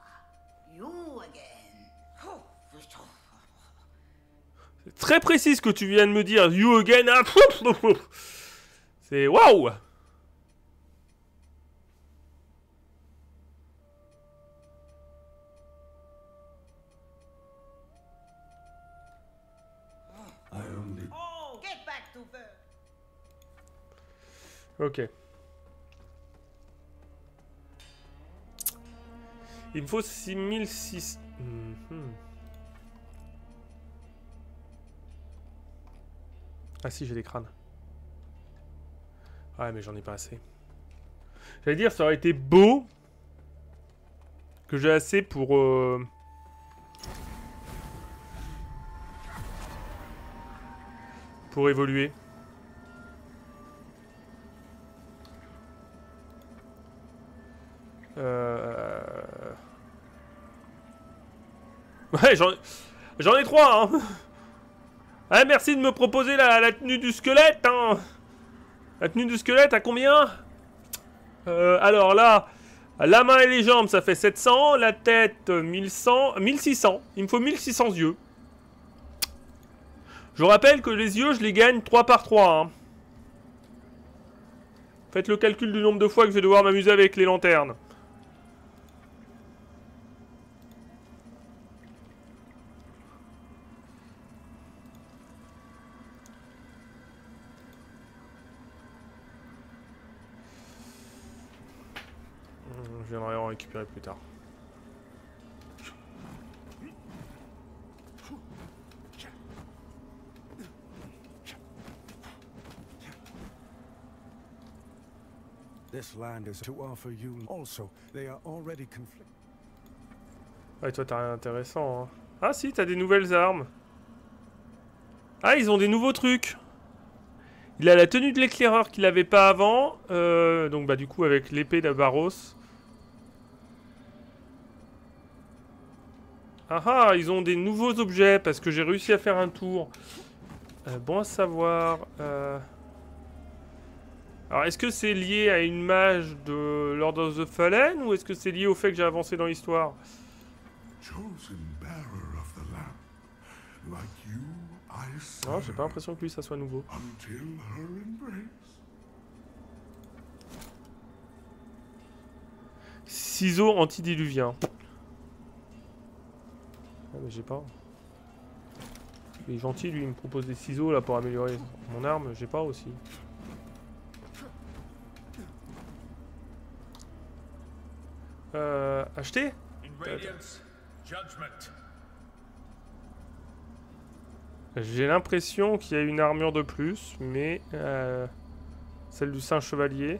C'est très précis ce que tu viens de me dire. You again. C'est waouh. Ok. Il me faut six mille six cents. Mm-hmm. Ah si, j'ai des crânes. Ouais, mais j'en ai pas assez. J'allais dire, ça aurait été beau que j'ai assez pour... Euh... pour évoluer. Euh... Ouais, j'en j'en ai trois, hein. Ah, merci de me proposer la, la tenue du squelette, hein. La tenue du squelette, à combien? euh, Alors là, la main et les jambes, ça fait sept cents. La tête, mille cent. mille six cents. Il me faut mille six cents yeux. Je rappelle que les yeux, je les gagne trois par trois, hein. Faites le calcul du nombre de fois que je vais devoir m'amuser avec les lanternes. Je viendrai en récupérer plus tard. This land is to offer you. Also, they are already conflict. Ouais, toi, t'as rien d'intéressant. Hein. Ah, si, t'as des nouvelles armes. Ah, ils ont des nouveaux trucs. Il a la tenue de l'éclaireur qu'il avait pas avant. Euh, donc, bah, du coup, avec l'épée de Barros. Ah ah, ils ont des nouveaux objets parce que j'ai réussi à faire un tour. Euh, bon à savoir. Euh... Alors, est-ce que c'est lié à une mage de Lord of the Fallen ou est-ce que c'est lié au fait que j'ai avancé dans l'histoire? Non, j'ai pas l'impression que lui, ça soit nouveau. Ciseaux antidiluviens. Ah, mais j'ai pas. Il est gentil, lui, il me propose des ciseaux là pour améliorer mon arme. J'ai pas aussi. Euh, acheter? J'ai l'impression qu'il y a une armure de plus, mais euh, celle du Saint Chevalier.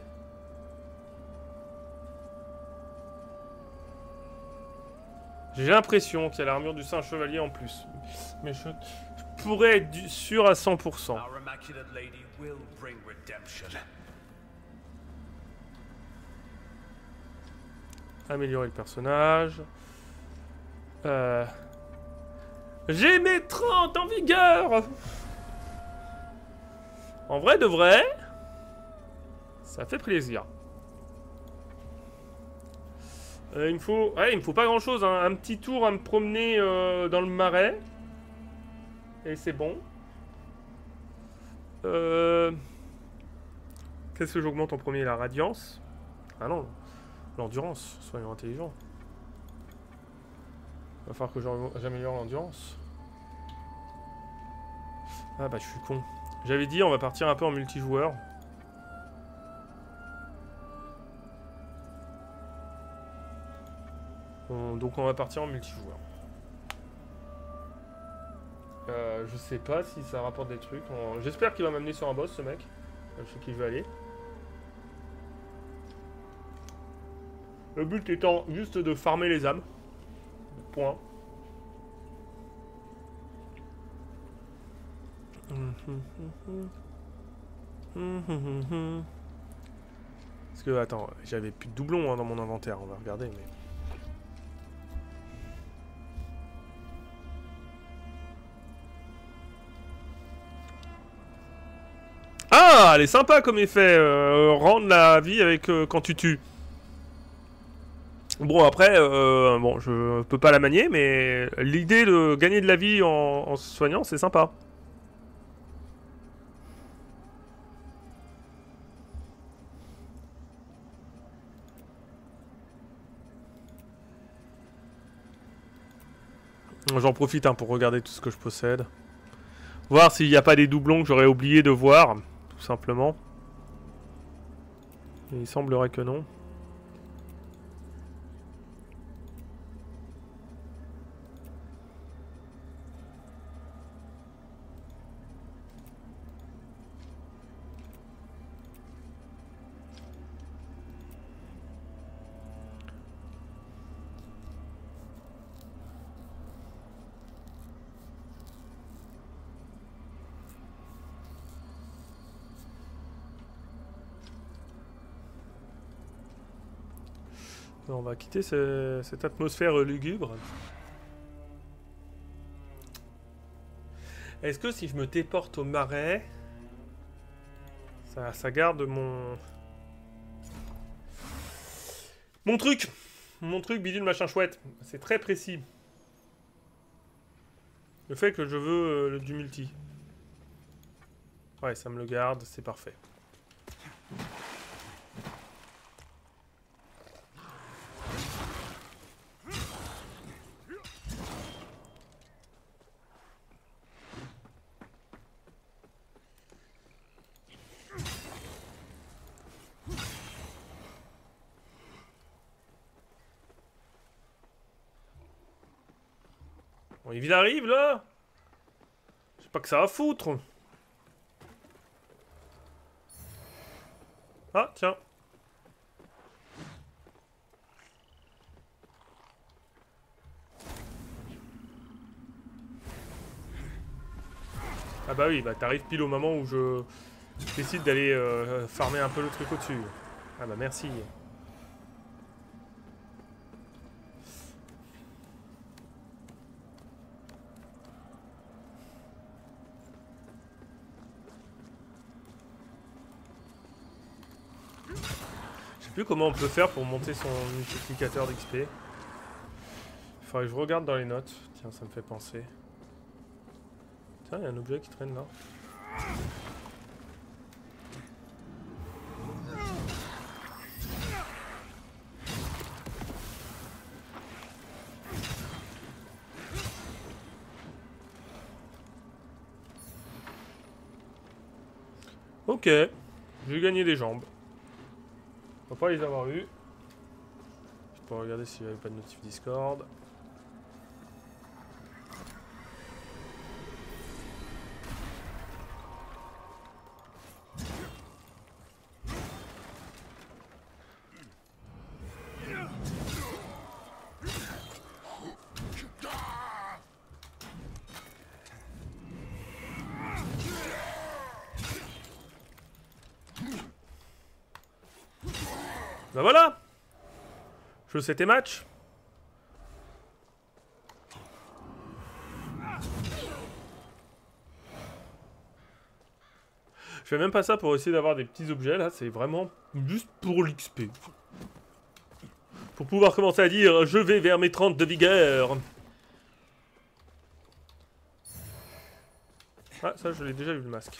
J'ai l'impression qu'il y a l'armure du Saint Chevalier en plus, mais je, je pourrais être du, sûr à cent pour cent. Améliorer le personnage. Euh... J'ai mes trente en vigueur. En vrai de vrai, ça fait plaisir. Euh, il me faut, ouais, il me faut pas grand chose, hein. Un petit tour à me promener euh, dans le marais. Et c'est bon. Euh... Qu'est-ce que j'augmente en premier? La radiance? Ah non, l'endurance, soyons intelligents. Il va falloir que j'améliore l'endurance. Ah bah je suis con. J'avais dit on va partir un peu en multijoueur. On, donc on va partir en multijoueur. Euh, je sais pas si ça rapporte des trucs. On... J'espère qu'il va m'amener sur un boss ce mec. Je sais qu'il veut aller. Le but étant juste de farmer les âmes. Point. Parce que, attends, j'avais plus de doublons hein, dans mon inventaire, on va regarder, mais... Ah, elle est sympa comme effet, euh, rendre la vie avec euh, quand tu tues. Bon, après, euh, bon, je peux pas la manier, mais l'idée de gagner de la vie en, en se soignant, c'est sympa. J'en profite hein, pour regarder tout ce que je possède. Voir s'il n'y a pas des doublons que j'aurais oublié de voir, tout simplement. Et il semblerait que non. On va quitter ce, cette atmosphère lugubre. Est-ce que si je me téléporte au marais, ça, ça garde mon... Mon truc Mon truc bidule machin chouette. C'est très précis. Le fait que je veux euh, du multi. Ouais, ça me le garde, c'est parfait. Bon, il arrive là. Je sais pas que ça va foutre. Ah, tiens. Ah bah oui, bah t'arrives pile au moment où je décide d'aller euh, farmer un peu le truc au-dessus. Ah bah merci. Je sais plus comment on peut faire pour monter son multiplicateur d'X P. Il faudrait que je regarde dans les notes. Tiens, ça me fait penser. Tiens, il y a un objet qui traîne là. Ok, j'ai gagné des jambes. On va pas les avoir eues. Je peux regarder s'il n'y avait pas de notif Discord. Bah voilà! Je sais tes matchs. Je fais même pas ça pour essayer d'avoir des petits objets là, c'est vraiment juste pour l'X P. Pour pouvoir commencer à dire je vais vers mes trente de vigueur. Ah ça je l'ai déjà eu le masque.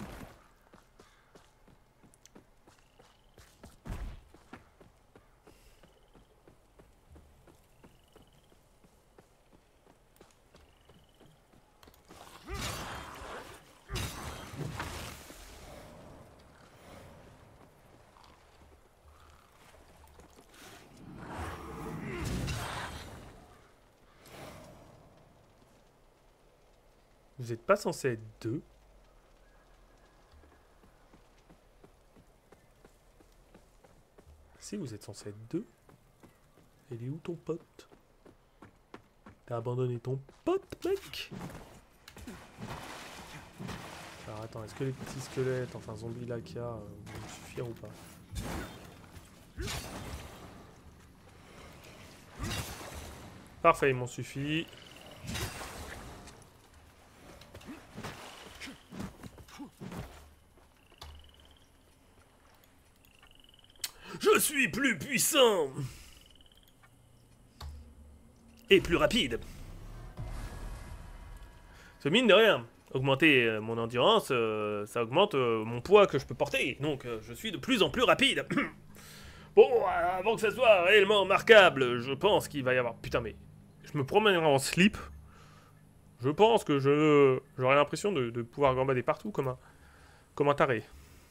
Vous êtes pas censé être deux. Si, vous êtes censé être deux. Il est où ton pote? T'as abandonné ton pote, mec? Alors attends, est-ce que les petits squelettes, enfin zombies là qu'il y a, euh, vont me suffire ou pas? Parfait, ils m'ont suffi. Je suis plus puissant et plus rapide. Ce mine de rien, augmenter euh, mon endurance, euh, ça augmente euh, mon poids que je peux porter. Donc euh, je suis de plus en plus rapide. Bon, euh, avant que ça soit réellement remarquable, je pense qu'il va y avoir... Putain, mais je me promènerai en slip. Je pense que je j'aurai l'impression de, de pouvoir gambader partout comme un, comme un taré.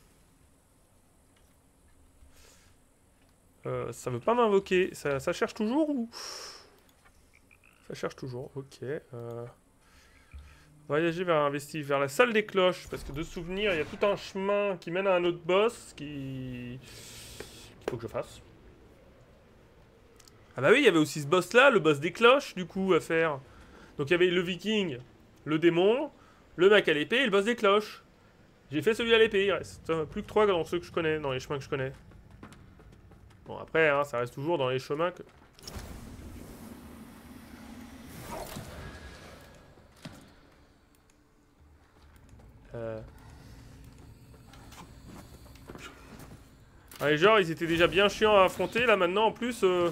Euh, ça veut pas m'invoquer. Ça, ça cherche toujours ou... Ça cherche toujours, ok. Euh... Voyager vers un vestige, vers la salle des cloches. Parce que de souvenir, il y a tout un chemin qui mène à un autre boss qui... qu'il faut que je fasse. Ah bah oui, il y avait aussi ce boss là, le boss des cloches, du coup, à faire. Donc il y avait le viking, le démon, le mec à l'épée et le boss des cloches. J'ai fait celui à l'épée, il reste euh, plus que trois dans ceux que je connais, dans les chemins que je connais. Bon après, hein, ça reste toujours dans les chemins que... Euh... Allez, genre, ils étaient déjà bien chiants à affronter, là, maintenant, en plus... Euh...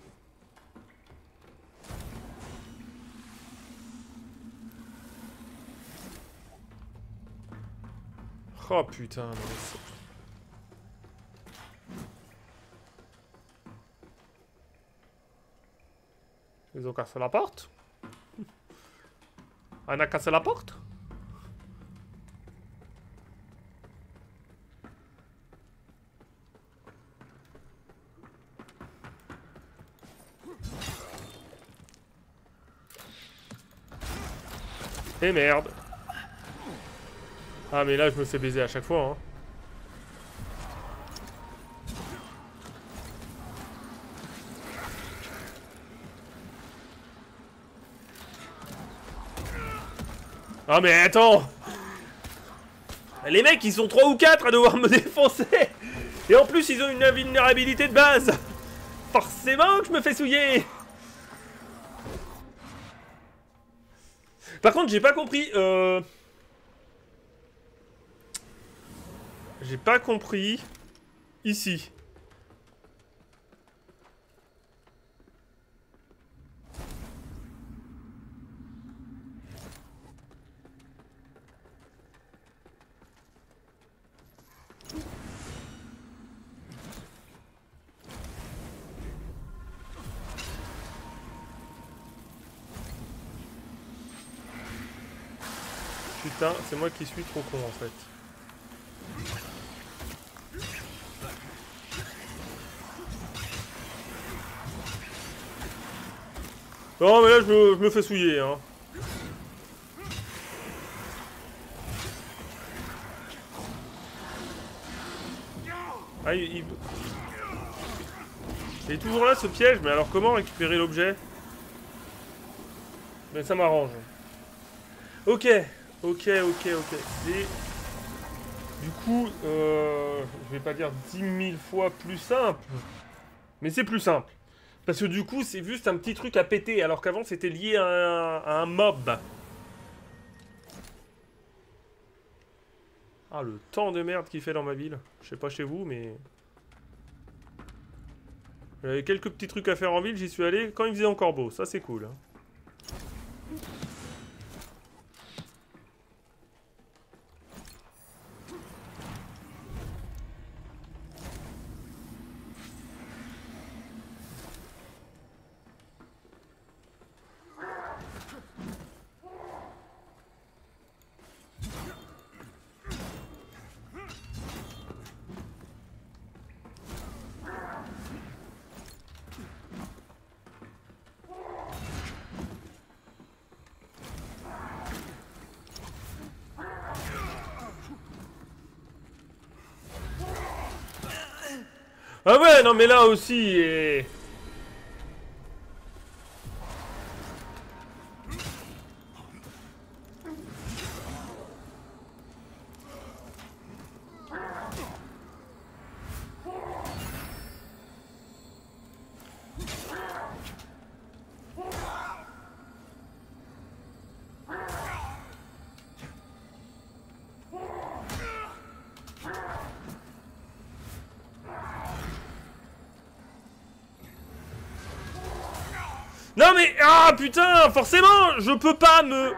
Oh, putain, non, mais ils ont cassé la porte. On a cassé la porte. Et merde. Ah mais là je me fais baiser à chaque fois hein. Ah mais attends. Les mecs, ils sont trois ou quatre à devoir me défoncer. Et en plus, ils ont une invulnérabilité de base. Forcément que je me fais souiller. Par contre, j'ai pas compris... Euh... J'ai pas compris... Ici. Putain, c'est moi qui suis trop con en fait. Non mais là je me, je me fais souiller hein. Ah il, il... il est toujours là ce piège, mais alors comment récupérer l'objet? Mais ça m'arrange. Ok, ok, ok, ok. Et... Du coup, euh, je vais pas dire dix mille fois plus simple, mais c'est plus simple. Parce que du coup, c'est juste un petit truc à péter, alors qu'avant, c'était lié à un, à un mob. Ah, le temps de merde qu'il fait dans ma ville. Je sais pas chez vous, mais... J'avais quelques petits trucs à faire en ville, j'y suis allé quand il faisait encore beau. Ça, c'est cool. Hein. Ah ouais, non mais là aussi... Et... Non mais... Ah putain, forcément, je peux pas me...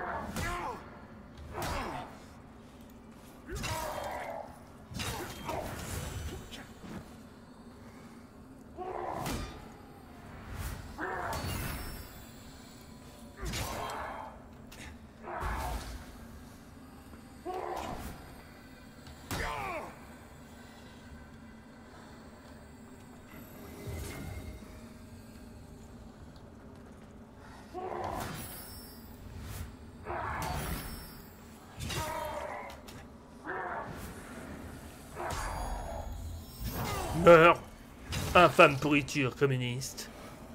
Meurs, infâme pourriture communiste.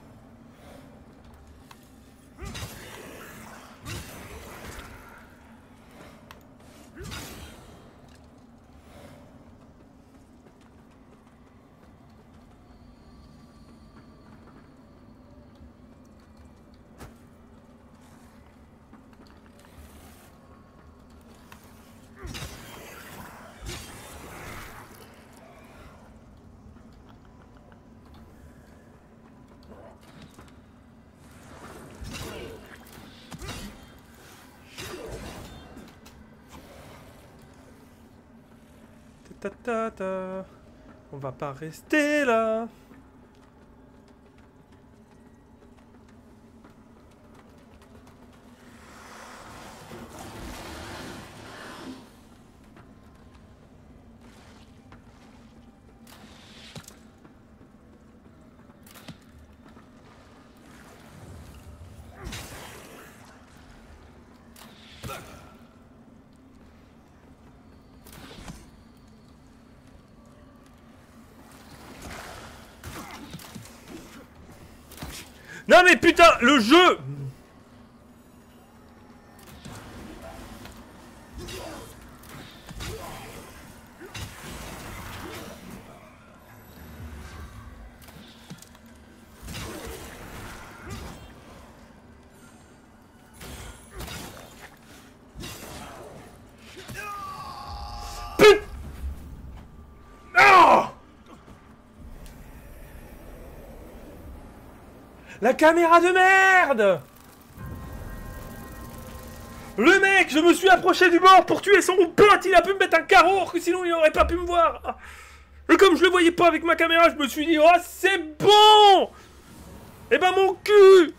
Ta ta ta. On va pas rester là. Non mais putain, le jeu! La caméra de merde! Le mec, je me suis approché du bord pour tuer son pote, il a pu me mettre un carreau, que sinon il aurait pas pu me voir. Et comme je le voyais pas avec ma caméra, je me suis dit, oh c'est bon! Eh ben mon cul!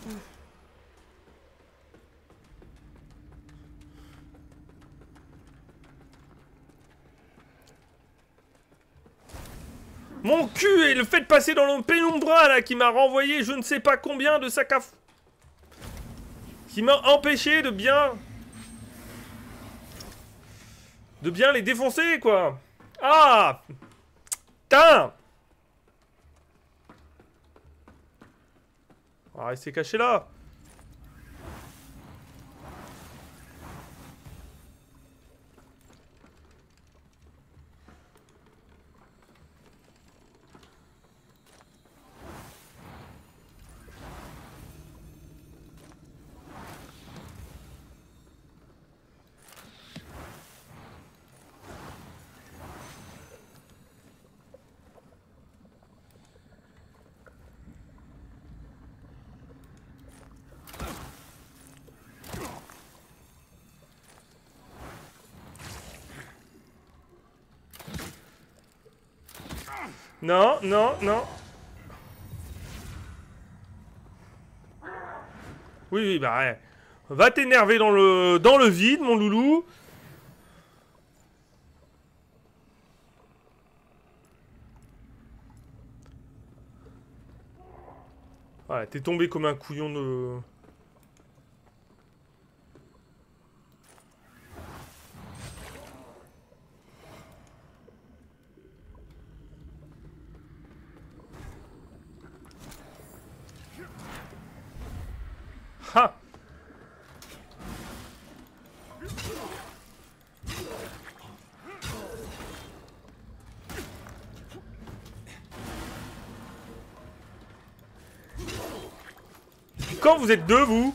Mon cul et le fait de passer dans le pénombra là qui m'a renvoyé je ne sais pas combien de sacs à... F... Qui m'a empêché de bien... De bien les défoncer quoi. Ah! Putain! On va rester caché là. Non, non, non. Oui, oui, bah ouais. Va t'énerver dans le dans le vide, mon loulou. Ouais, t'es tombé comme un couillon de... Ha! Quand vous êtes deux, vous?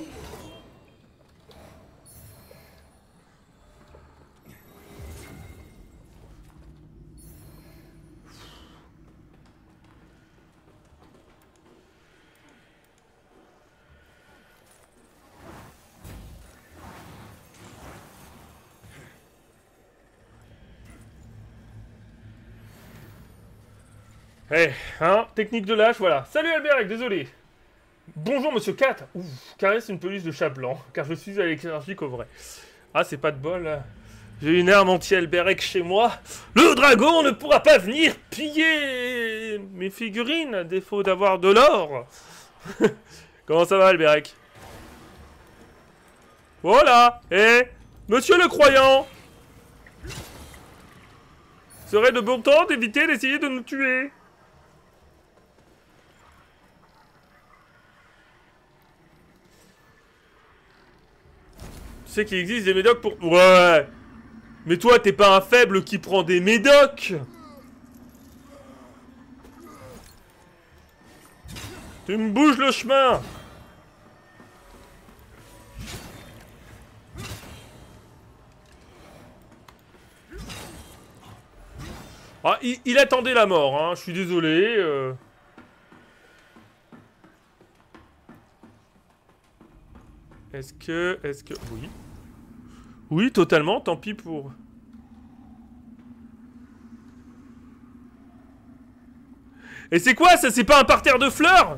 Eh, hein, technique de lâche, voilà. Salut Albert, désolé. Bonjour Monsieur Cat. Ouf, caresse une peluche de chat blanc, car je suis allergique au vrai. Ah, c'est pas de bol, là. J'ai une arme anti-Alberic chez moi. Le dragon ne pourra pas venir piller mes figurines, à défaut d'avoir de l'or. Comment ça va, Alberic? Voilà. Eh, Monsieur le croyant, serait de bon temps d'éviter d'essayer de nous tuer. Tu sais qu'il existe des médocs pour... Ouais. Mais toi, t'es pas un faible qui prend des médocs. Tu me bouges le chemin. Ah, il, il attendait la mort, hein. Je suis désolé. Euh... Est-ce que... Est-ce que... Oui. Oui, totalement, tant pis pour... Et c'est quoi ça? C'est pas un parterre de fleurs?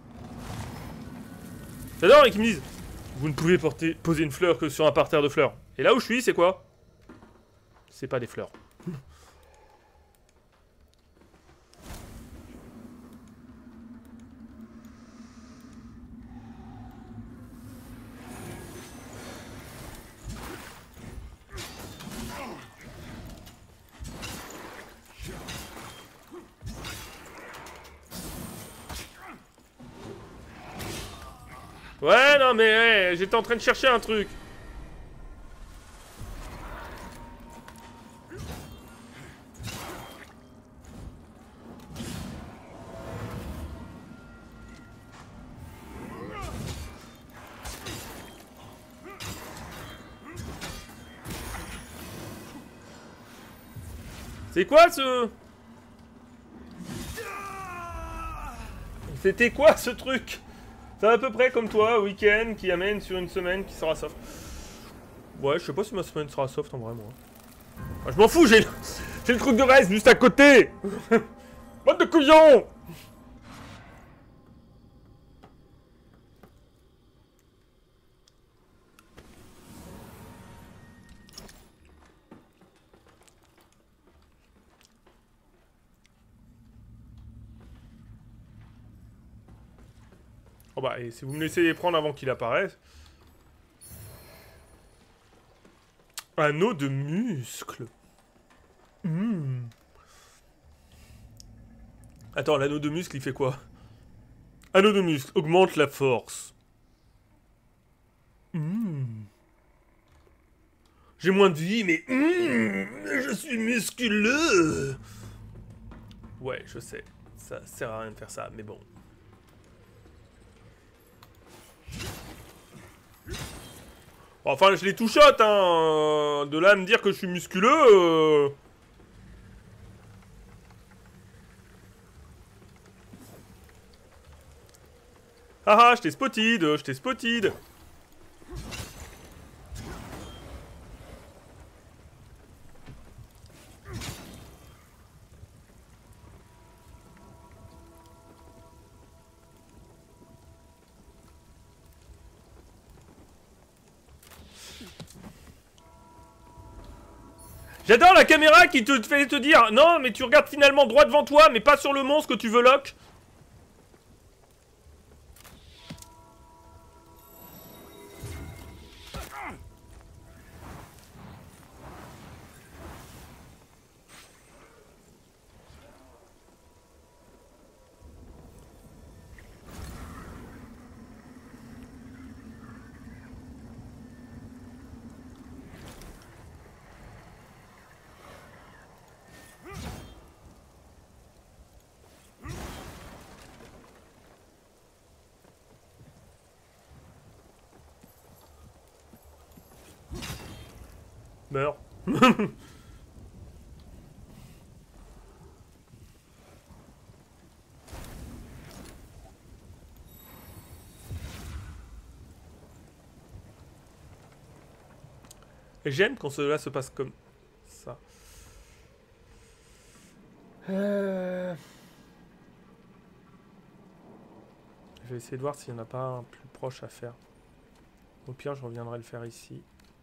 J'adore et qu'ils me disent vous ne pouvez porter, poser une fleur que sur un parterre de fleurs. Et là où je suis, c'est quoi? C'est pas des fleurs. Ouais, non, mais ouais, j'étais en train de chercher un truc. C'est quoi ce... C'était quoi ce truc? C'est à peu près comme toi, week-end qui amène sur une semaine qui sera soft. Ouais, je sais pas si ma semaine sera soft en vrai, moi. Ah, je m'en fous, j'ai le... le truc de reste juste à côté. Bande de couillons. Oh bah, et si vous me laissez les prendre avant qu'il apparaisse... Anneau de muscle. Mmh. Attends, l'anneau de muscle, il fait quoi? Anneau de muscle, augmente la force. Mmh. J'ai moins de vie, mais... Mmh, je suis musculeux. Ouais, je sais. Ça sert à rien de faire ça, mais bon. Enfin, je les touchotte, hein. De là à me dire que je suis musculeux... Euh... Ah ah, je t'ai spotted, je t'ai spotted. J'adore la caméra qui te fait te dire non, mais tu regardes finalement droit devant toi, mais pas sur le monstre que tu veux lock. Meurs. Et j'aime quand cela se passe comme ça. Euh... Je vais essayer de voir s'il n'y en a pas un plus proche à faire. Au pire, je reviendrai le faire ici.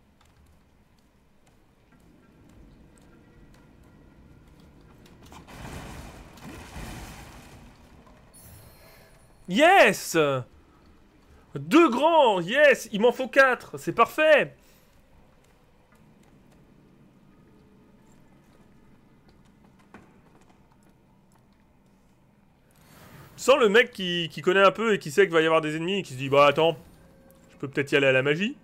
Yes! Deux grands! Yes! Il m'en faut quatre! C'est parfait! Sans le mec qui, qui connaît un peu et qui sait qu'il va y avoir des ennemis et qui se dit bah attends, je peux peut-être y aller à la magie.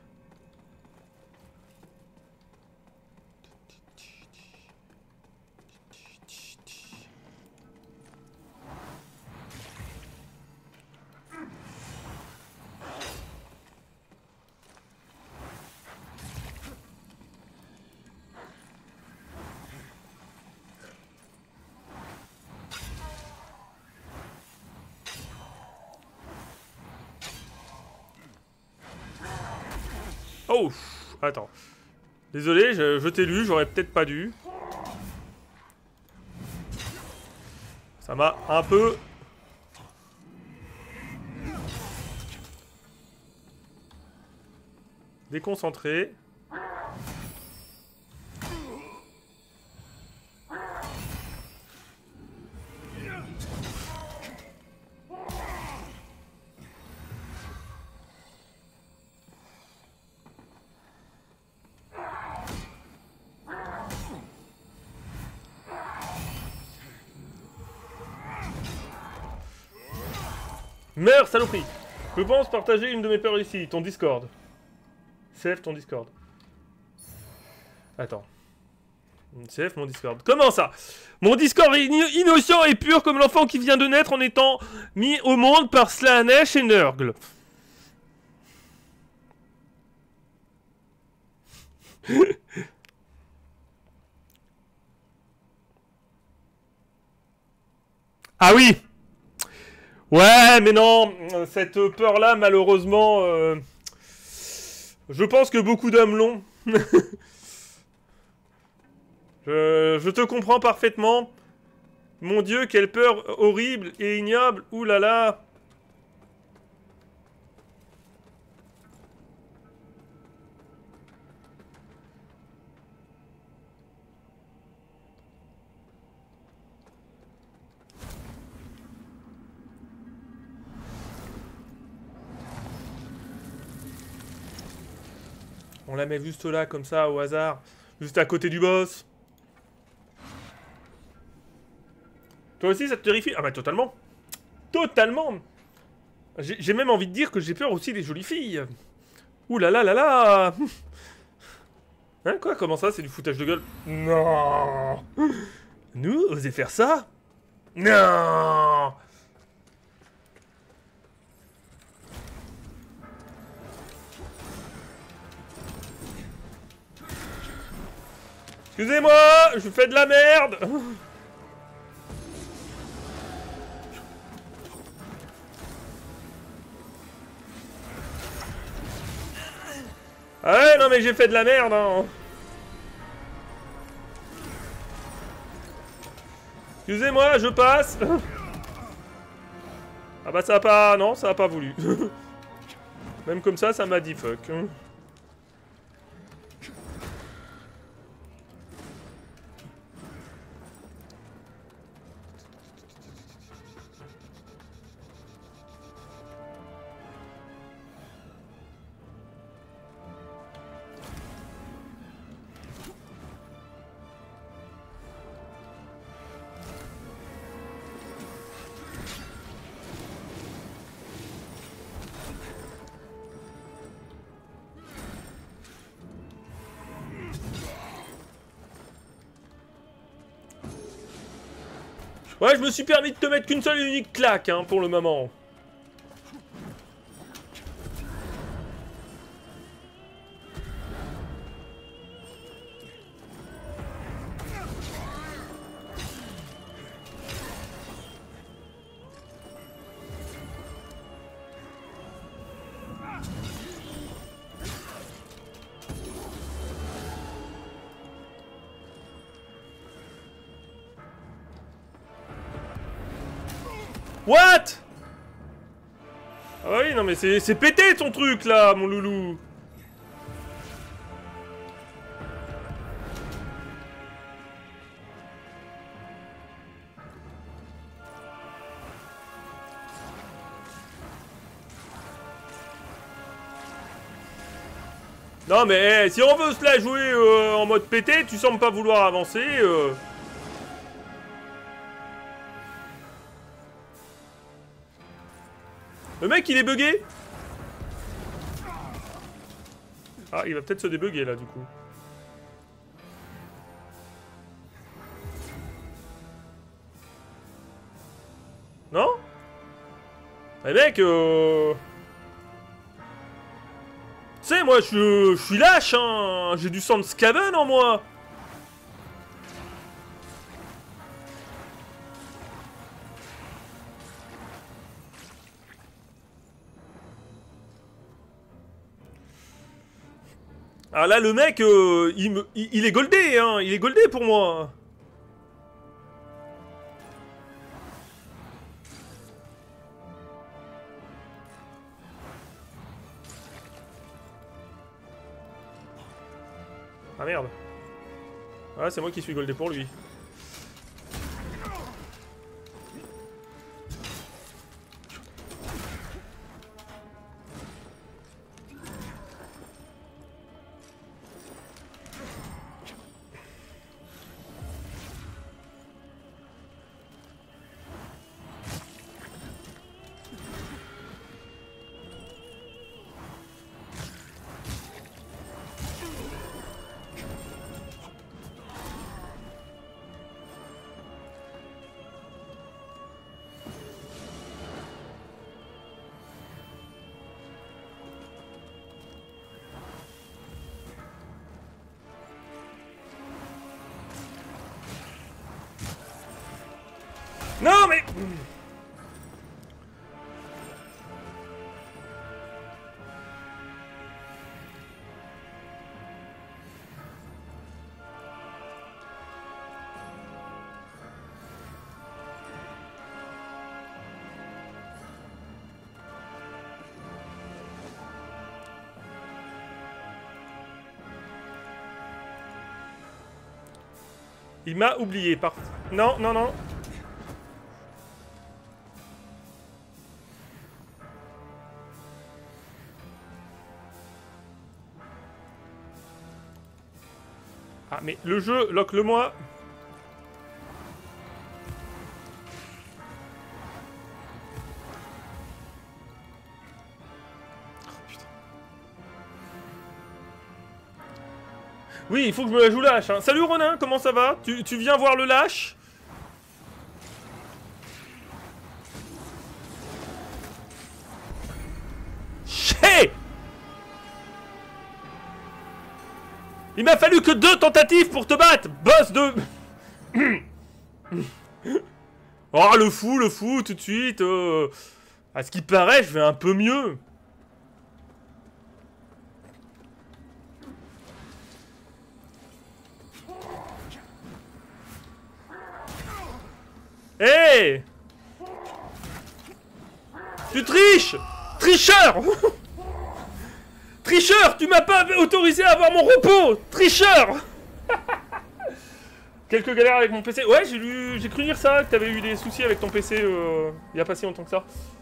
Oh, attends. Désolé, je, je t'ai lu, j'aurais peut-être pas dû. Ça m'a un peu... déconcentré. Meurs, saloperie! Je pense partager une de mes peurs ici, ton Discord. Save ton Discord. Attends. Save mon Discord. Comment ça? Mon Discord est innocent et pur comme l'enfant qui vient de naître en étant mis au monde par Slaanesh et Nurgle. Ah oui! Ouais, mais non, cette peur-là, malheureusement, euh, je pense que beaucoup d'hommes l'ont. je, je te comprends parfaitement. Mon Dieu, quelle peur horrible et ignoble. Ouh là là. On la met juste là, comme ça, au hasard. Juste à côté du boss. Toi aussi, ça te terrifie? Ah bah totalement. Totalement. J'ai même envie de dire que j'ai peur aussi des jolies filles. Ouh là là là là. Hein, quoi? Comment ça? C'est du foutage de gueule? Non. Nous, oser faire ça? Non. Excusez-moi, je fais de la merde. Ah ouais, non mais j'ai fait de la merde, hein. Excusez-moi, je passe. Ah bah ça a pas... Non, ça a pas voulu. Même comme ça, ça m'a dit fuck. Ouais, je me suis permis de te mettre qu'une seule et unique claque, hein, pour le moment. What? Ah oui, non mais c'est pété ton truc là, mon loulou. Non mais eh, si on veut se la jouer euh, en mode pété, tu sembles pas vouloir avancer. Euh... Le mec il est bugué. Ah, il va peut-être se débugger là du coup. Non? Eh mec, euh... tu sais, moi je, je suis lâche, hein. J'ai du sang de Skaven en moi. Ah là, le mec, euh, il, me, il, il est goldé, hein. Il est goldé pour moi. Ah merde. Ah, c'est moi qui suis goldé pour lui. Non mais... Il m'a oublié, par... Non, non, non. Ah, mais le jeu, lock-le-moi. Oui, il faut que je me la joue lâche. Hein. Salut Ronin, comment ça va? tu, tu viens voir le lâche? Chais! Il m'a fallu que deux tentatives pour te battre, boss de... Oh, le fou, le fou, tout de suite. Euh... À ce qui paraît, je vais un peu mieux. Hé hey! Tu triches! Tricheur! Tricheur! Tu m'as pas autorisé à avoir mon repos! Tricheur! Quelques galères avec mon P C. Ouais, j'ai lu, j'ai cru lire ça, que t'avais eu des soucis avec ton P C euh, il y a pas si longtemps que ça.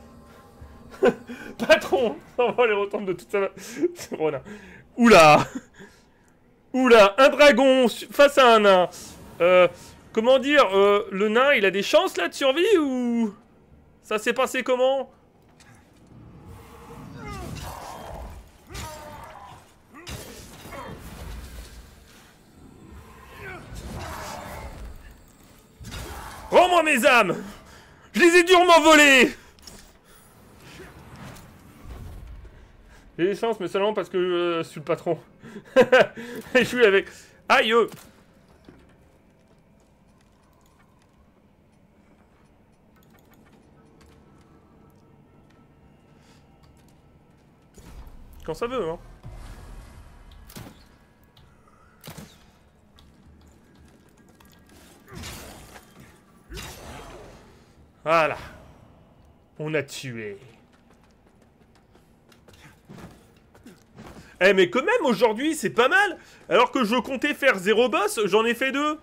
Patron! On va les retourner de toute sa... C'est Ronin. Oula! Oula! Un dragon face à un nain. Euh... Comment dire, euh, le nain, il a des chances là de survie ou... Ça s'est passé comment? Rends-moi mes âmes! Je les ai durement volées! J'ai des chances, mais seulement parce que euh, je suis le patron. Et je suis avec... Aïe! Quand ça veut, hein. Voilà. On a tué. Eh mais quand même, aujourd'hui, c'est pas mal. Alors que je comptais faire zéro boss, j'en ai fait deux.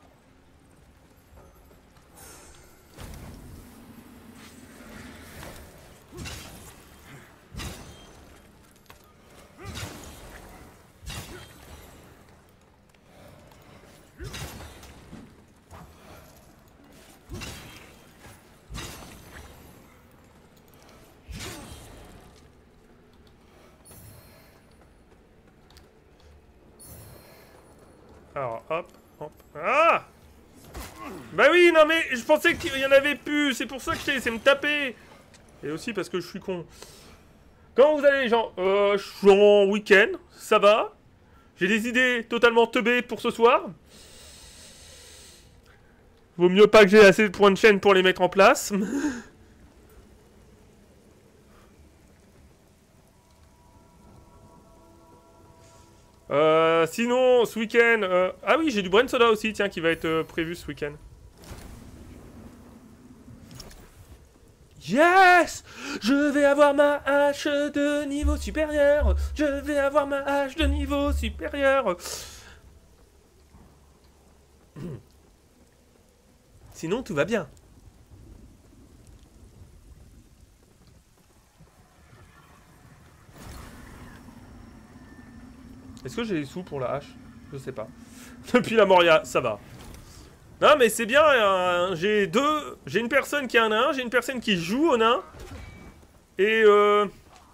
Alors, hop, hop. Ah! Bah oui, non mais je pensais qu'il y en avait plus. C'est pour ça que je t'ai laissé me taper. Et aussi parce que je suis con. Comment vous allez les gens? Euh, je suis en week-end, ça va. J'ai des idées totalement teubées pour ce soir. Vaut mieux pas que j'ai assez de points de chaîne pour les mettre en place. Euh, sinon, ce week-end... Euh... Ah oui, j'ai du Brain Soda aussi, tiens, qui va être euh, prévu ce week-end. Yes! Je vais avoir ma hache de niveau supérieur. Je vais avoir ma hache de niveau supérieur. Sinon, tout va bien. Est-ce que j'ai les sous pour la hache? Je sais pas. Depuis la Moria, ça va. Non mais c'est bien, euh, j'ai deux... J'ai une personne qui a un nain, j'ai une personne qui joue au nain. Et euh...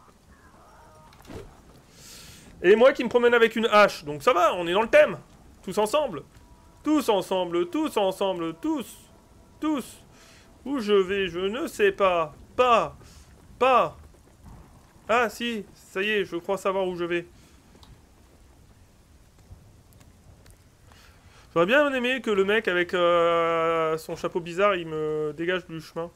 Et moi qui me promène avec une hache. Donc ça va, on est dans le thème. Tous ensemble. Tous ensemble, tous ensemble, tous. Tous. Où je vais, je ne sais pas. Pas. Pas. Ah si, ça y est, je crois savoir où je vais. J'aurais bien aimé que le mec avec euh, son chapeau bizarre, il me dégage du chemin.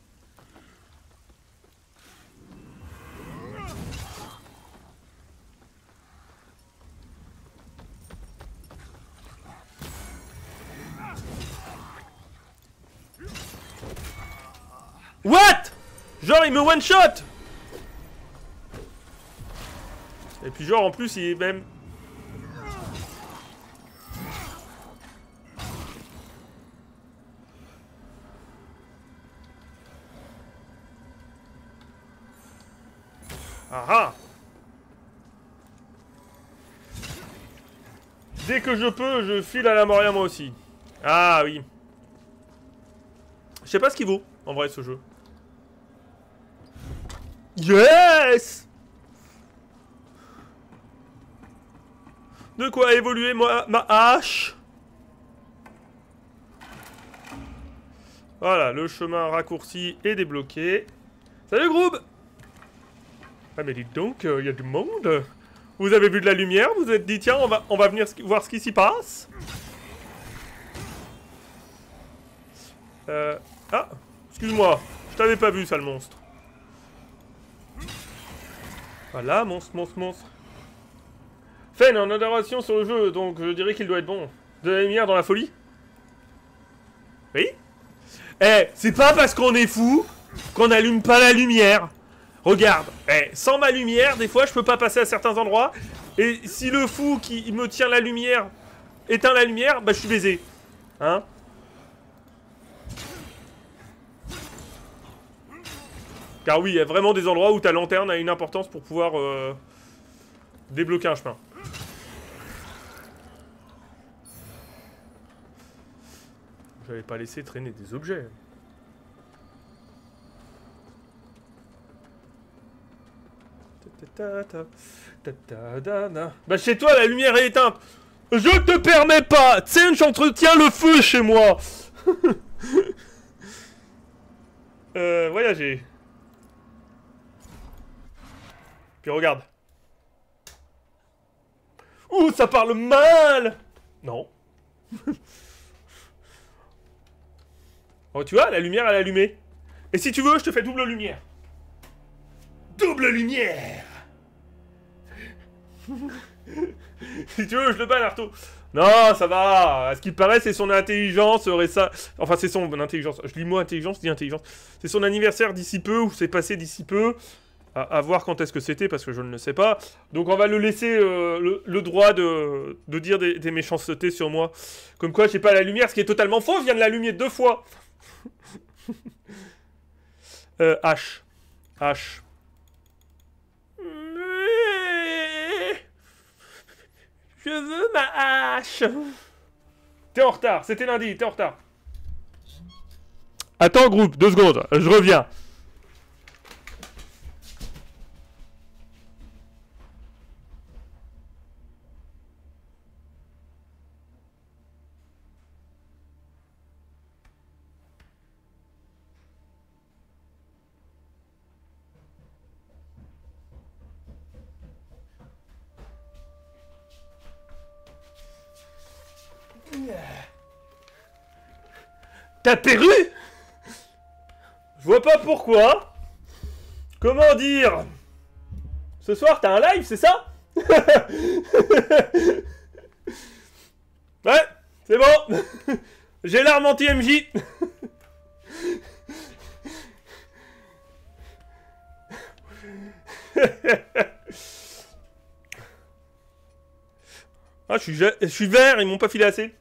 What? Genre il me one shot. Et puis genre en plus il est même... Ah ah! Dès que je peux, je file à la Moria moi aussi. Ah oui. Je sais pas ce qu'il vaut, en vrai, ce jeu. Yes! De quoi évoluer moi, ma hache? Voilà, le chemin raccourci est débloqué. Salut groupe! Ah mais dites donc, il euh, y a du monde. Vous avez vu de la lumière, vous vous êtes dit tiens, on va, on va venir voir ce qui s'y passe. Euh... Ah! Excuse-moi, je t'avais pas vu ça le monstre. Voilà, monstre, monstre, monstre. Fen, en adoration sur le jeu, donc je dirais qu'il doit être bon. De la lumière dans la folie? Oui? Eh, c'est pas parce qu'on est fou qu'on n'allume pas la lumière. Regarde, eh, sans ma lumière, des fois je peux pas passer à certains endroits. Et si le fou qui me tient la lumière éteint la lumière, bah je suis baisé. Hein? Car oui, il y a vraiment des endroits où ta lanterne a une importance pour pouvoir euh, débloquer un chemin. J'avais pas laissé traîner des objets. Bah chez toi la lumière est éteinte. Je te permets pas. Tu sais, j'entretiens le feu chez moi. euh, voyager. Puis regarde. Ouh, ça parle mal. Non. Oh, tu vois, la lumière, elle est allumée. Et si tu veux, je te fais double lumière. Double lumière. Si tu veux, je le bats, Naruto. Non, ça va. À ce qu'il paraît, c'est son intelligence. Ça... Enfin, c'est son intelligence. Je dis moi intelligence, je dis intelligence. C'est son anniversaire d'ici peu, ou c'est passé d'ici peu. À, à voir quand est-ce que c'était, parce que je ne le sais pas. Donc on va le laisser euh, le, le droit de, de dire des, des méchancetés sur moi. Comme quoi, j'ai pas la lumière, ce qui est totalement faux. Je viens de l'allumer deux fois. euh, H. H. Je veux ma hache. T'es en retard, c'était lundi, t'es en retard. Attends groupe, deux secondes, je reviens. Ta perru? Je vois pas pourquoi. Comment dire? Ce soir, t'as un live, c'est ça? Ouais, c'est bon. J'ai l'arme anti-M J. Ah, je suis, je suis vert, ils m'ont pas filé assez.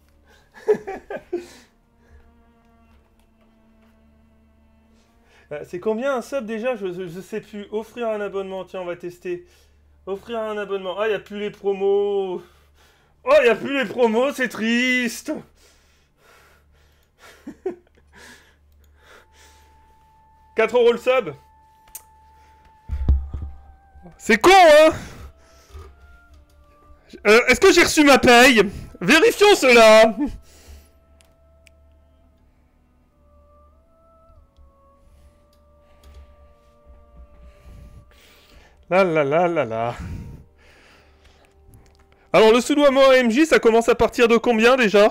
C'est combien un sub déjà? je, je, je sais plus. Offrir un abonnement, tiens, on va tester. Offrir un abonnement. Ah, il n'y a plus les promos. Oh, il n'y a plus les promos, c'est triste. quatre euros le sub. C'est con, hein? euh, Est-ce que j'ai reçu ma paye? Vérifions cela. La la la la la. Alors le sous-doigt M J, ça commence à partir de combien déjà?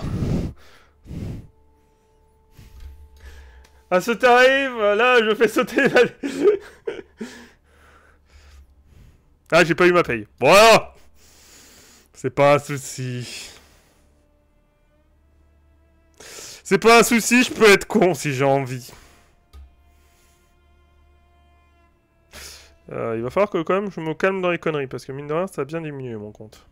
À ce tarif, là je fais sauter la... Ah, j'ai pas eu ma paye. Voilà. C'est pas un souci. C'est pas un souci, je peux être con si j'ai envie. Euh, il va falloir que quand même je me calme dans les conneries, parce que mine de rien, ça a bien diminué mon compte.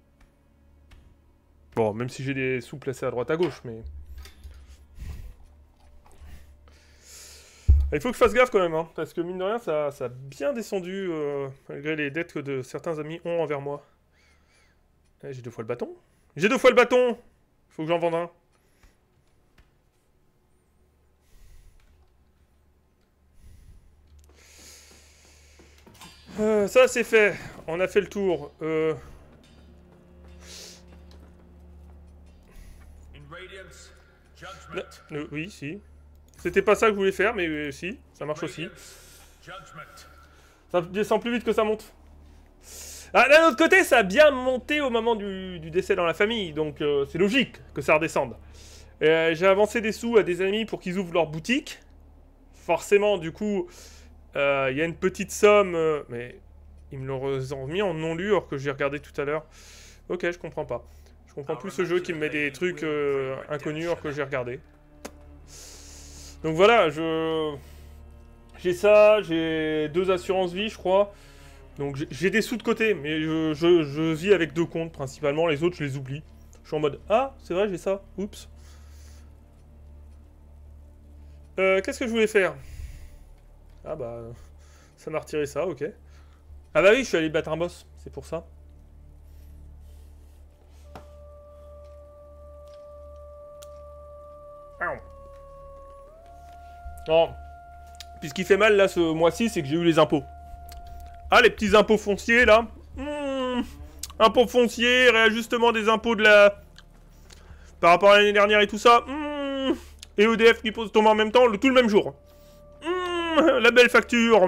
Bon, même si j'ai des sous placés à droite à gauche, mais... Il faut que je fasse gaffe quand même, hein, parce que mine de rien, ça, ça a bien descendu, euh, malgré les dettes que de certains amis ont envers moi. Eh, j'ai deux fois le bâton. J'ai deux fois le bâton. Faut que j'en vende un. Euh, ça c'est fait. On a fait le tour. Euh... Non, euh, oui, si. C'était pas ça que je voulais faire, mais euh, si, ça marche aussi. Ça descend plus vite que ça monte. Ah, d'un autre côté, ça a bien monté au moment du, du décès dans la famille, donc euh, c'est logique que ça redescende. Euh, J'ai avancé des sous à des amis pour qu'ils ouvrent leur boutique. Forcément, du coup, il euh, y a une petite somme, euh, mais ils me l'ont remis en non lu alors que j'ai regardé tout à l'heure. Ok, je comprends pas. Je comprends plus ce jeu qui me met des trucs euh, inconnus alors que j'ai regardé. Donc voilà, je... J'ai ça, j'ai deux assurances vie, je crois. Donc j'ai des sous de côté, mais je, je, je vis avec deux comptes principalement, les autres je les oublie. Je suis en mode, ah, c'est vrai, j'ai ça, oups. Euh, qu'est-ce que je voulais faire? Ah bah, ça m'a retiré ça, ok. Ah bah oui, je suis allé battre un boss, c'est pour ça. Non. Puis ce qui fait mal là ce mois-ci, c'est que j'ai eu les impôts. Ah, les petits impôts fonciers là. Mmh. Impôts fonciers, réajustement des impôts de la... Par rapport à l'année dernière et tout ça. Mmh. Et E D F qui pose tomber en même temps, le, tout le même jour. Mmh. La belle facture.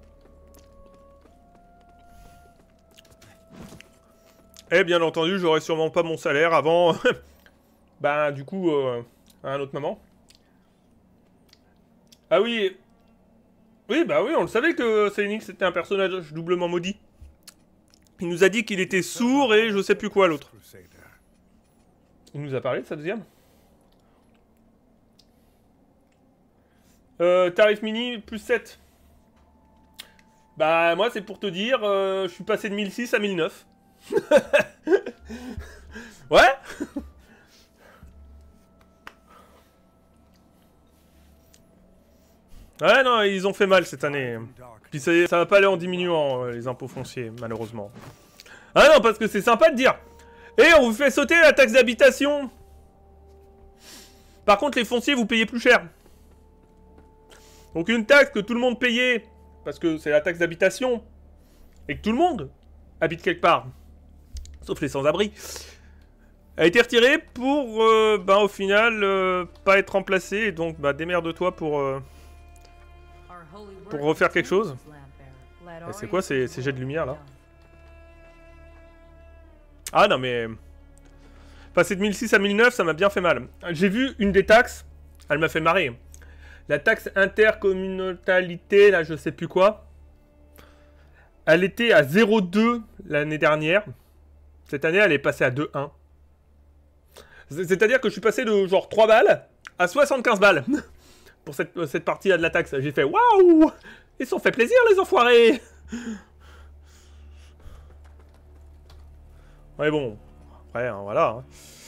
Et bien entendu, j'aurai sûrement pas mon salaire avant... bah du coup, euh, à un autre moment. Ah oui... Oui, bah oui, on le savait que Sénix était un personnage doublement maudit. Il nous a dit qu'il était sourd et je sais plus quoi l'autre. Il nous a parlé de sa deuxième. Euh, tarif mini, plus sept. Bah moi c'est pour te dire, euh, je suis passé de mille six à mille neuf. Ouais. Ouais, non, ils ont fait mal cette année. Puis ça, ça va pas aller en diminuant, euh, les impôts fonciers, malheureusement. Ah non, parce que c'est sympa de dire. Et on vous fait sauter la taxe d'habitation. Par contre, les fonciers, vous payez plus cher. Donc une taxe que tout le monde payait, parce que c'est la taxe d'habitation, et que tout le monde habite quelque part, sauf les sans-abri, a été retirée pour, euh, bah, au final, euh, pas être remplacée. Et donc, bah, démerde-toi pour... Euh, Pour refaire quelque chose. C'est quoi ces, ces jets de lumière là? Ah non mais... Passer de mille six à mille neuf, ça m'a bien fait mal. J'ai vu une des taxes, elle m'a fait marrer. La taxe intercommunalité, là je sais plus quoi. Elle était à zéro virgule deux l'année dernière. Cette année elle est passée à deux virgule un. C'est-à-dire que je suis passé de genre trois balles à soixante-quinze balles. Pour cette, cette partie-là de la taxe. J'ai fait waouh! Ils se sont fait plaisir, les enfoirés! Ouais, bon. Après, hein, voilà. Hein.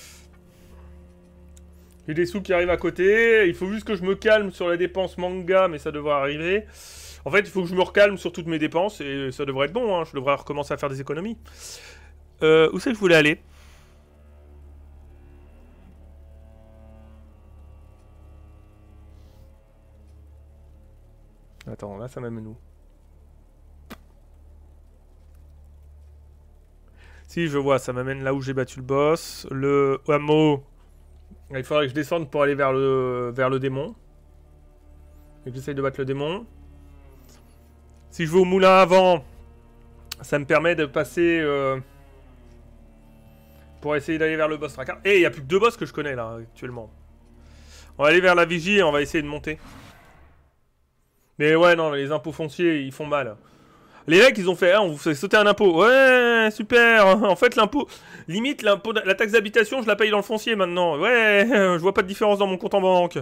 J'ai des sous qui arrivent à côté. Il faut juste que je me calme sur les dépenses manga, mais ça devrait arriver. En fait, il faut que je me recalme sur toutes mes dépenses et ça devrait être bon. Hein. Je devrais recommencer à faire des économies. Euh, où c'est que je voulais aller? Attends, là ça m'amène où? Si, je vois, ça m'amène là où j'ai battu le boss. Le hameau. Il faudrait que je descende pour aller vers le, vers le démon. Et que j'essaye de battre le démon. Si je vais au moulin avant, ça me permet de passer... Euh, pour essayer d'aller vers le boss Tracard. Et il n'y a plus que deux boss que je connais là, actuellement. On va aller vers la vigie et on va essayer de monter. Mais ouais, non, les impôts fonciers, ils font mal. Les mecs, ils ont fait, hein, on vous fait sauter un impôt. Ouais, super. En fait, l'impôt, limite, l'impôt, la taxe d'habitation, je la paye dans le foncier maintenant. Ouais, je vois pas de différence dans mon compte en banque.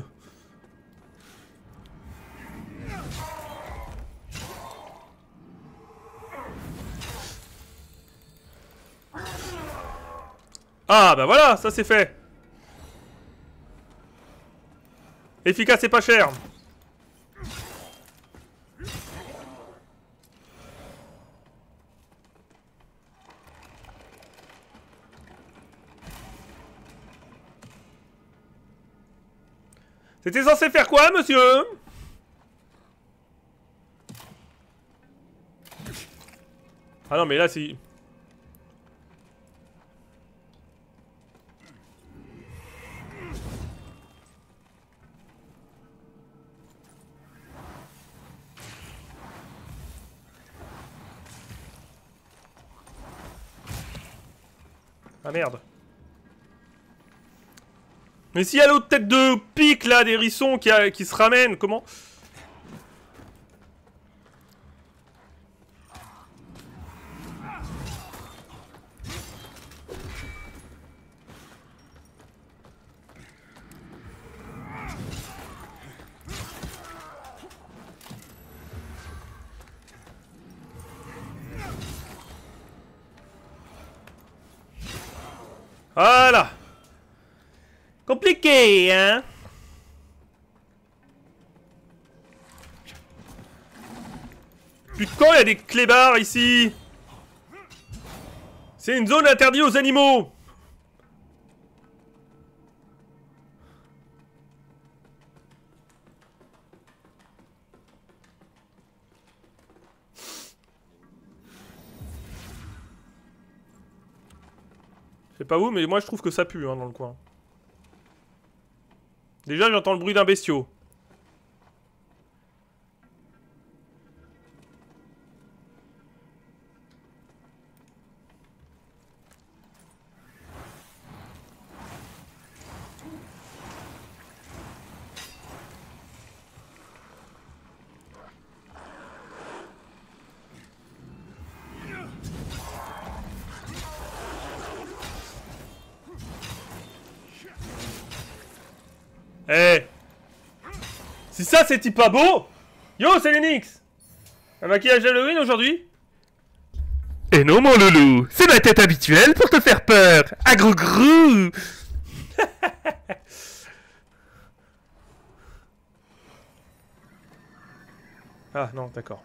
Ah, bah voilà, ça c'est fait. Efficace et pas cher. C'était censé faire quoi, monsieur? Ah non, mais là, c'est... Ah merde. Mais s'il y a l'autre tête de pique là, des hérissons qui, a, qui se ramènent, comment? Voilà. Compliqué, hein? Puis quand il y a des clébards ici? C'est une zone interdite aux animaux. Je sais pas vous, mais moi je trouve que ça pue hein, dans le coin. Déjà j'entends le bruit d'un bestiau. Eh hey. Si ça c'est pas beau. Yo, c'est Lenix. Un maquillage Halloween aujourd'hui? Et non mon loulou, c'est ma tête habituelle pour te faire peur. À grou grou. Ah non, d'accord.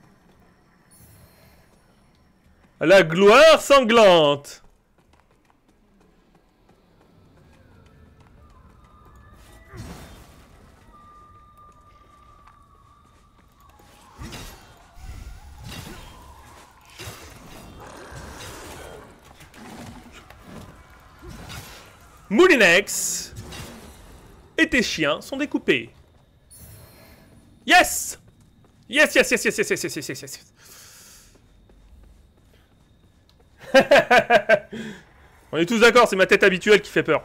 La gloire sanglante. Moulinex et tes chiens sont découpés. Yes! Yes, yes, yes, yes, yes, yes, yes, yes, yes, yes. On est tous d'accord, c'est ma tête habituelle qui fait peur.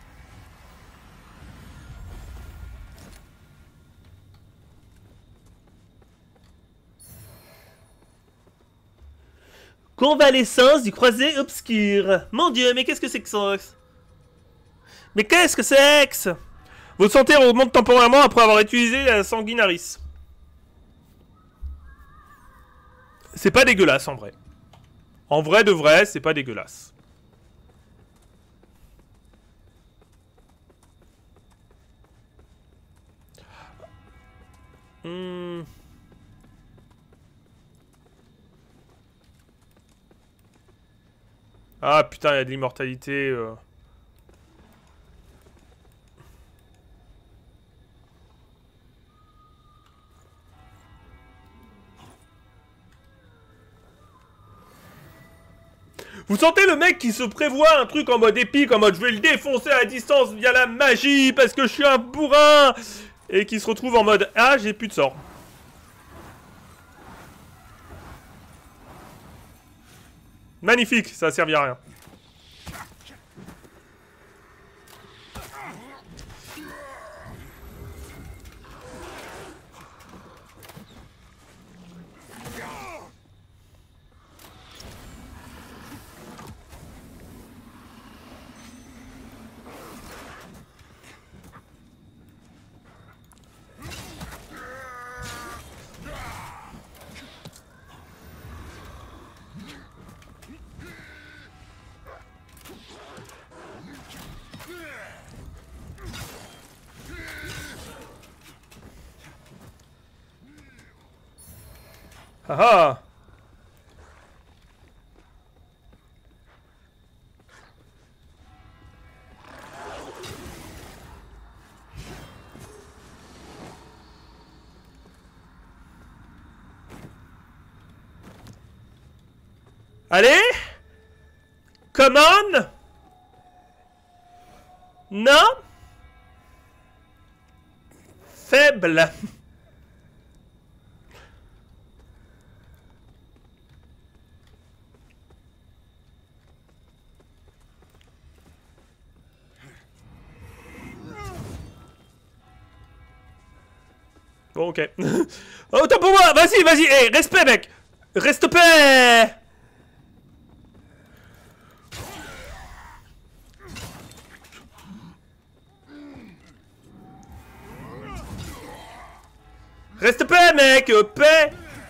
Convalescence du croisé obscur. Mon dieu, mais qu'est-ce que c'est que ça? Mais qu'est-ce que c'est que ça? Votre santé augmente temporairement après avoir utilisé la sanguinaris. C'est pas dégueulasse en vrai. En vrai de vrai, c'est pas dégueulasse. Hmm. Ah putain, il y a de l'immortalité. Euh... Vous sentez le mec qui se prévoit un truc en mode épique, en mode je vais le défoncer à distance via la magie parce que je suis un bourrin, et qui se retrouve en mode ah j'ai plus de sort. Magnifique, ça a servi à rien. Ah ah. Allez! Come on! Non? Faible. Bon, ok. Autant pour moi! Vas-y, vas-y! Hey, respect, mec! Reste paix! Reste paix, mec! euh, Paix!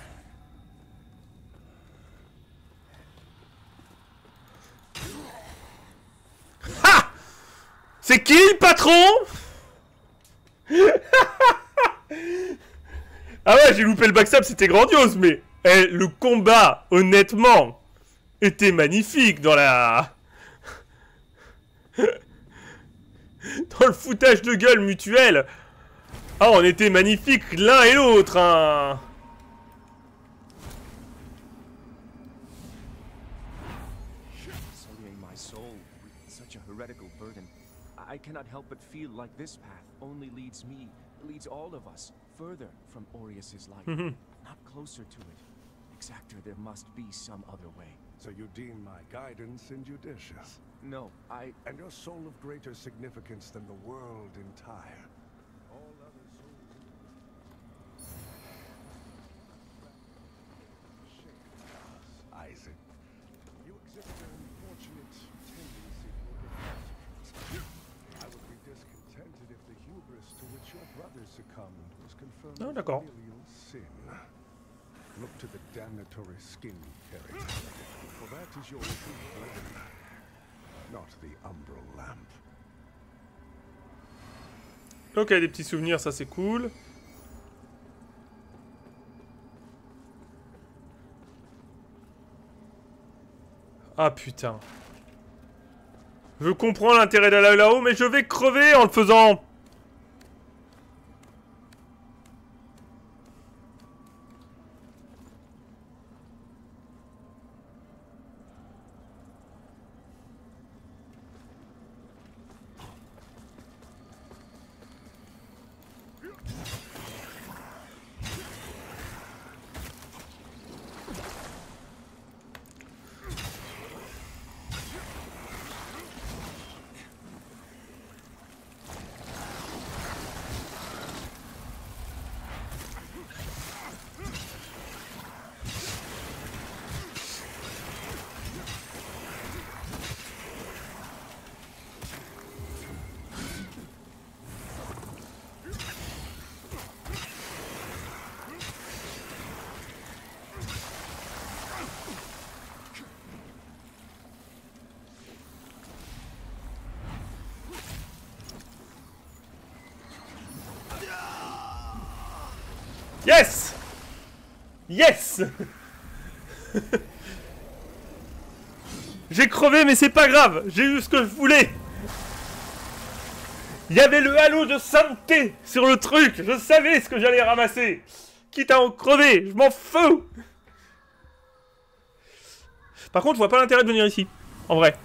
Ha! C'est qui le patron? Ah ouais, j'ai loupé le backstab, c'était grandiose, mais eh, le combat, honnêtement, était magnifique dans la... dans le foutage de gueule mutuel. Ah, on était magnifiques l'un et l'autre, hein. Sullying my soul with such a heretical burden. I cannot help but feel like this path only leads me, leads all of us, further from Aureus's light, not closer to it. Exactor, there must be some other way. So you deem my guidance injudicious? No, I... And your soul of greater significance than the world entire? All other souls... Isaac, you exhibit an unfortunate tendency for defeat. I would be discontented if the hubris to which your brother succumbed was confirmed Oh, as d'accord. familial sin. Look to the damnatory skin you carry, for that is your true burden, not the umbral lamp. Ok, des petits souvenirs, ça c'est cool. Ah putain. Je comprends l'intérêt d'aller là-haut, mais je vais crever en le faisant. Yes! Yes! J'ai crevé, mais c'est pas grave. J'ai eu ce que je voulais. Il y avait le halo de sainteté sur le truc. Je savais ce que j'allais ramasser. Quitte à en crever, je m'en fous. Par contre, je vois pas l'intérêt de venir ici. En vrai.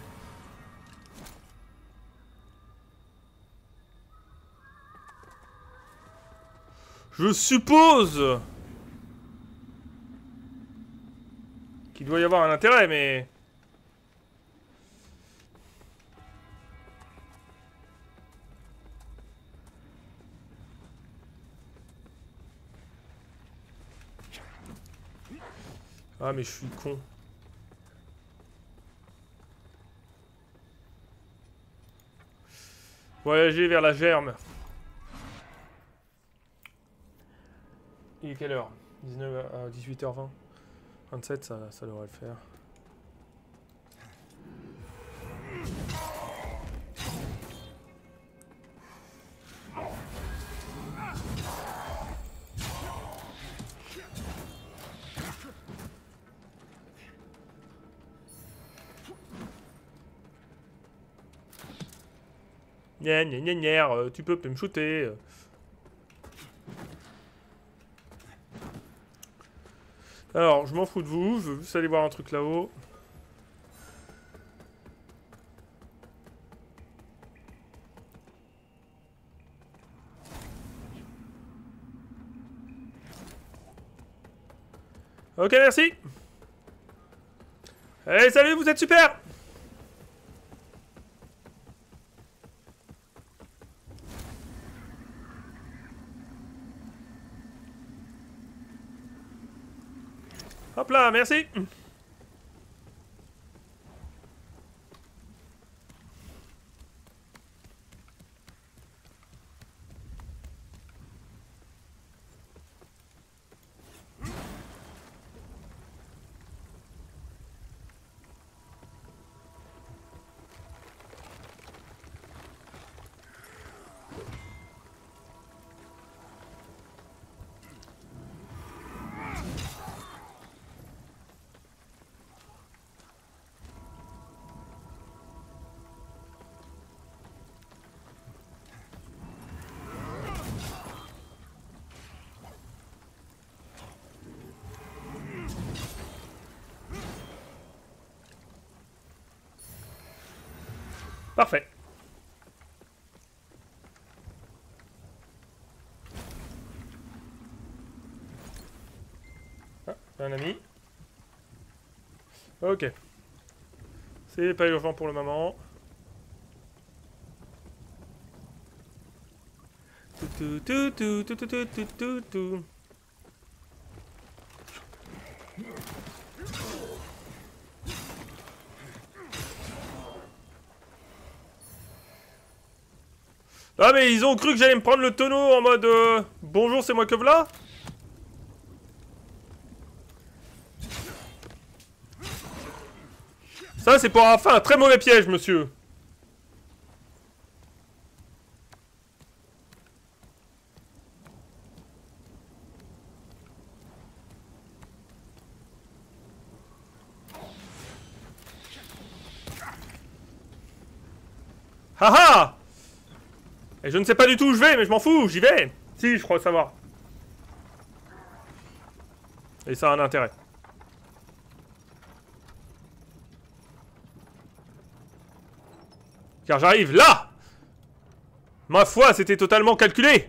Je suppose qu'il doit y avoir un intérêt, mais... Ah, mais je suis con. Voyager vers la germe. Il est quelle heure? dix-neuf à dix-huit heures vingt. vingt-sept, ça, ça devrait le faire. Gna gna gna gna, euh, tu peux me shooter. euh. Alors, je m'en fous de vous, je veux juste aller voir un truc là-haut. Ok, merci. Allez, salut, vous êtes super. Hop là, merci. Parfait. Ah, j'ai un ami. Ok. C'est pas urgent pour le moment. Tout, tout, tout, tout, tout, tout, tout, tout, tout. Ah mais ils ont cru que j'allais me prendre le tonneau en mode euh, bonjour c'est moi que v'là. Ça c'est pour avoir fait un très mauvais piège monsieur. Haha. Et je ne sais pas du tout où je vais, mais je m'en fous, j'y vais. Si, je crois savoir. Et ça a un intérêt. Car j'arrive là. Ma foi, c'était totalement calculé.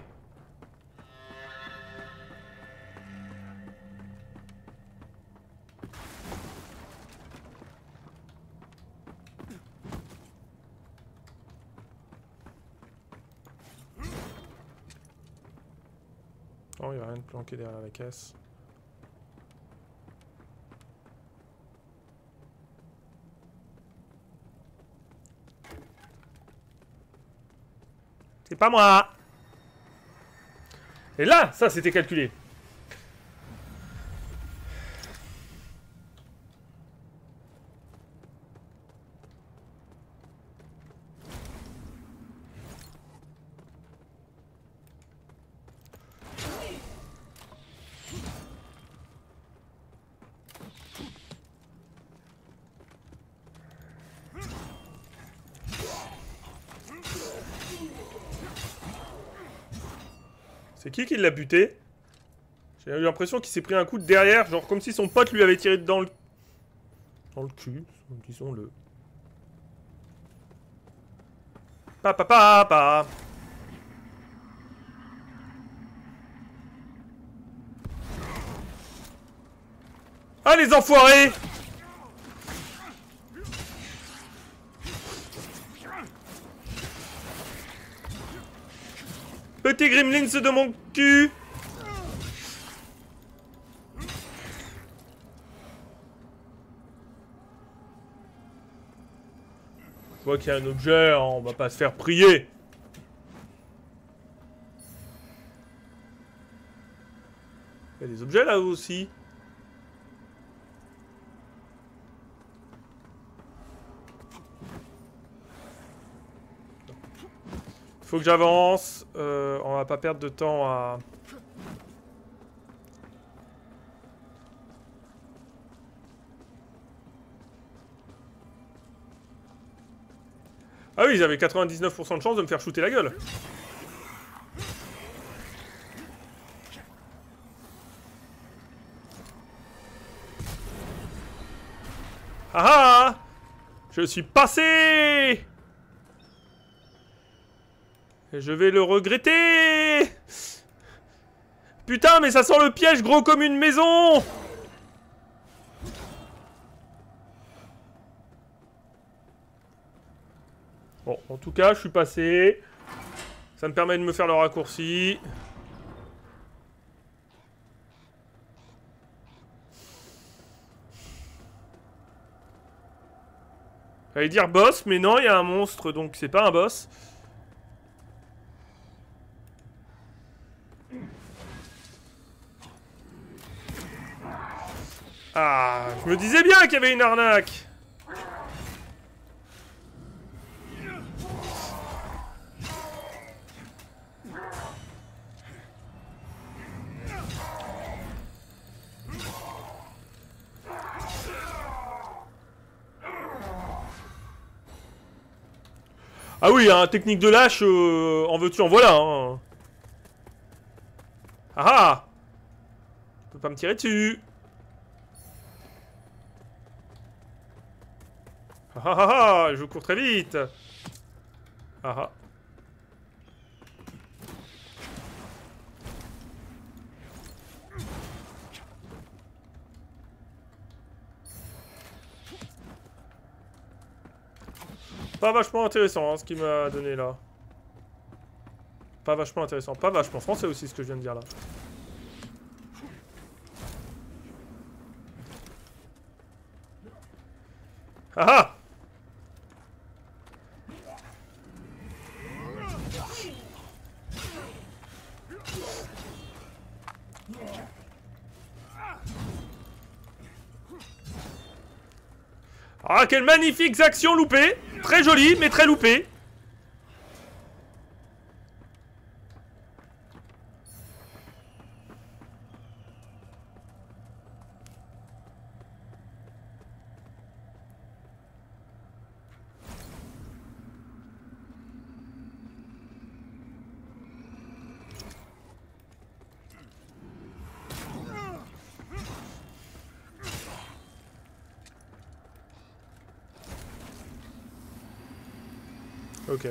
Non, il n'y a rien de planqué derrière la caisse. C'est pas moi. Et là, ça c'était calculé. C'est qui qui l'a buté? J'ai eu l'impression qu'il s'est pris un coup de derrière, genre comme si son pote lui avait tiré dans le... Dans le cul, disons-le. Pa pa pa pa. Ah les enfoirés! Petit gremlins de mon cul! Je vois qu'il y a un objet, hein, on va pas se faire prier. Il y a des objets là aussi. Faut que j'avance. Euh, on va pas perdre de temps à... Ah oui, ils avaient quatre-vingt-dix-neuf pour cent de chance de me faire shooter la gueule. Ah ah! Je suis passé! Et je vais le regretter! Putain, mais ça sent le piège gros comme une maison! Bon, en tout cas, je suis passé. Ça me permet de me faire le raccourci. J'allais dire boss, mais non, il y a un monstre, donc c'est pas un boss. Ah, je me disais bien qu'il y avait une arnaque. Ah oui, hein, technique de lâche, euh, en veux-tu, en voilà. Hein. Ah ah! Tu peux pas me tirer dessus. Ah ah ah ah! Je cours très vite. Ah ah. Pas vachement intéressant hein, ce qu'il m'a donné là. Pas vachement intéressant. Pas vachement français aussi ce que je viens de dire là. Ah ah! Ah, quelle magnifique action loupée! Très jolie, mais très loupée. Ok.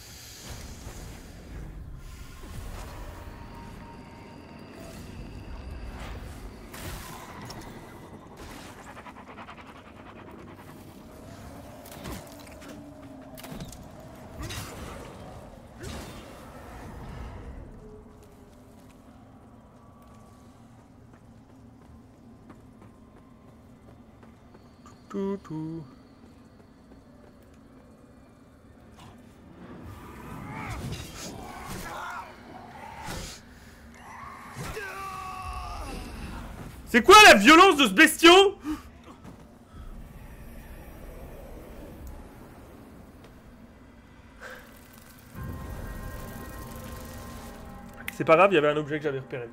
Tout, tout. C'est quoi la violence de ce bestiau? C'est pas grave, il y avait un objet que j'avais repéré.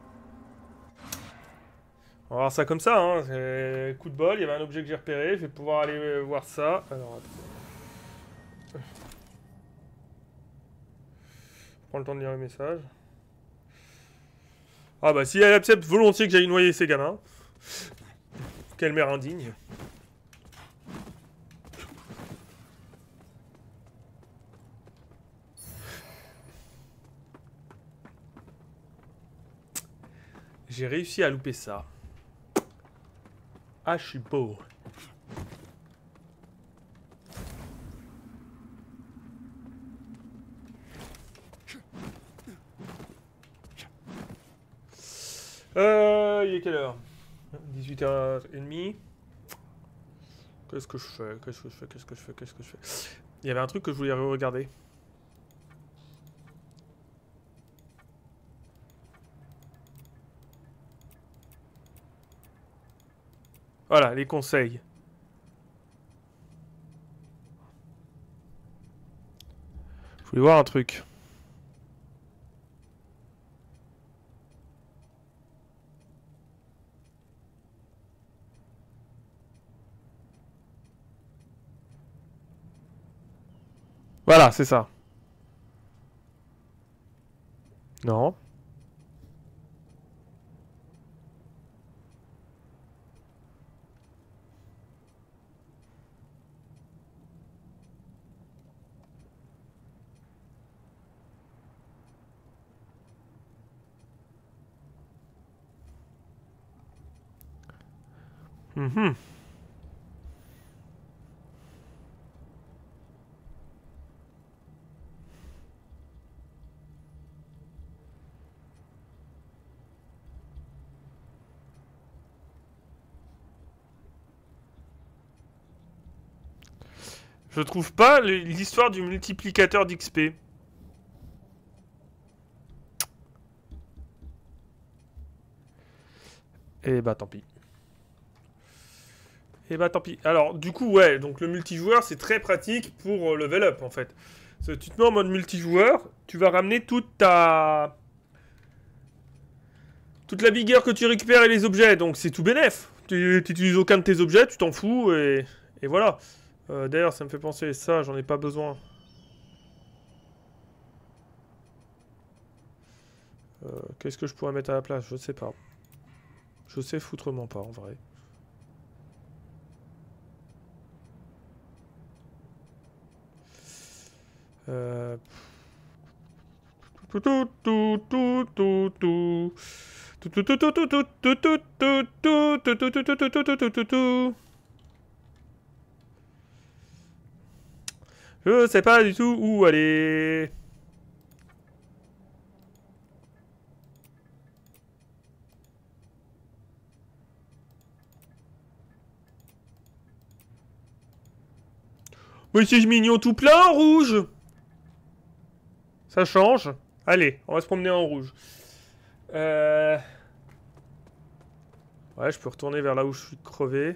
On va voir ça comme ça, hein. Coup de bol, il y avait un objet que j'ai repéré, je vais pouvoir aller voir ça. Alors, attends. Je prends le temps de lire le message. Ah bah si elle accepte volontiers que j'aille noyer ces gamins. Quelle mère indigne. J'ai réussi à louper ça. Ah, je suis beau. Euh, il est quelle heure? dix-huit heures trente. Qu'est-ce que je fais? Qu'est-ce que je fais? Qu'est-ce que je fais? Qu'est-ce que je fais? Il y avait un truc que je voulais regarder. Voilà, les conseils. Je voulais voir un truc. Voilà, c'est ça. Non. Mhm. Je trouve pas l'histoire du multiplicateur d'X P. Et bah tant pis. Et bah tant pis. Alors du coup ouais, donc le multijoueur c'est très pratique pour level up en fait. Parce que tu te mets en mode multijoueur, tu vas ramener toute ta... toute la vigueur que tu récupères et les objets, donc c'est tout bénef. Tu n'utilises aucun de tes objets, tu t'en fous et, et voilà. Euh, D'ailleurs ça me fait penser, ça j'en ai pas besoin. Euh, Qu'est-ce que je pourrais mettre à la place? Je sais pas. Je sais foutrement pas en vrai. Euh... Je sais pas du tout où aller. Mais c'est mignon tout plein en rouge. Ça change. Allez, on va se promener en rouge. Euh... Ouais, je peux retourner vers là où je suis crevé.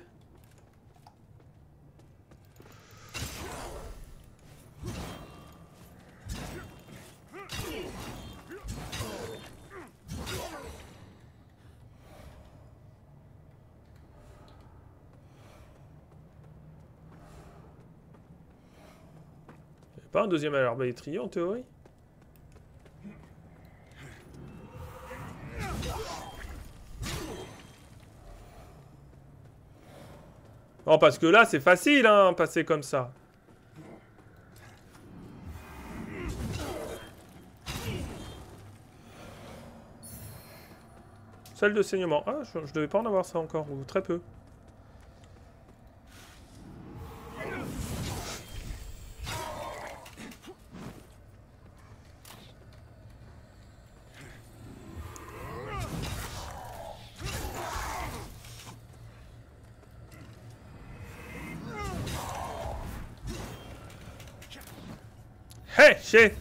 Y'a pas un deuxième à l'arbalètrier en théorie? Non, parce que là, c'est facile, hein, passer comme ça. Salle de saignement. Ah, je, je devais pas en avoir ça encore, ou très peu. Hey, chez.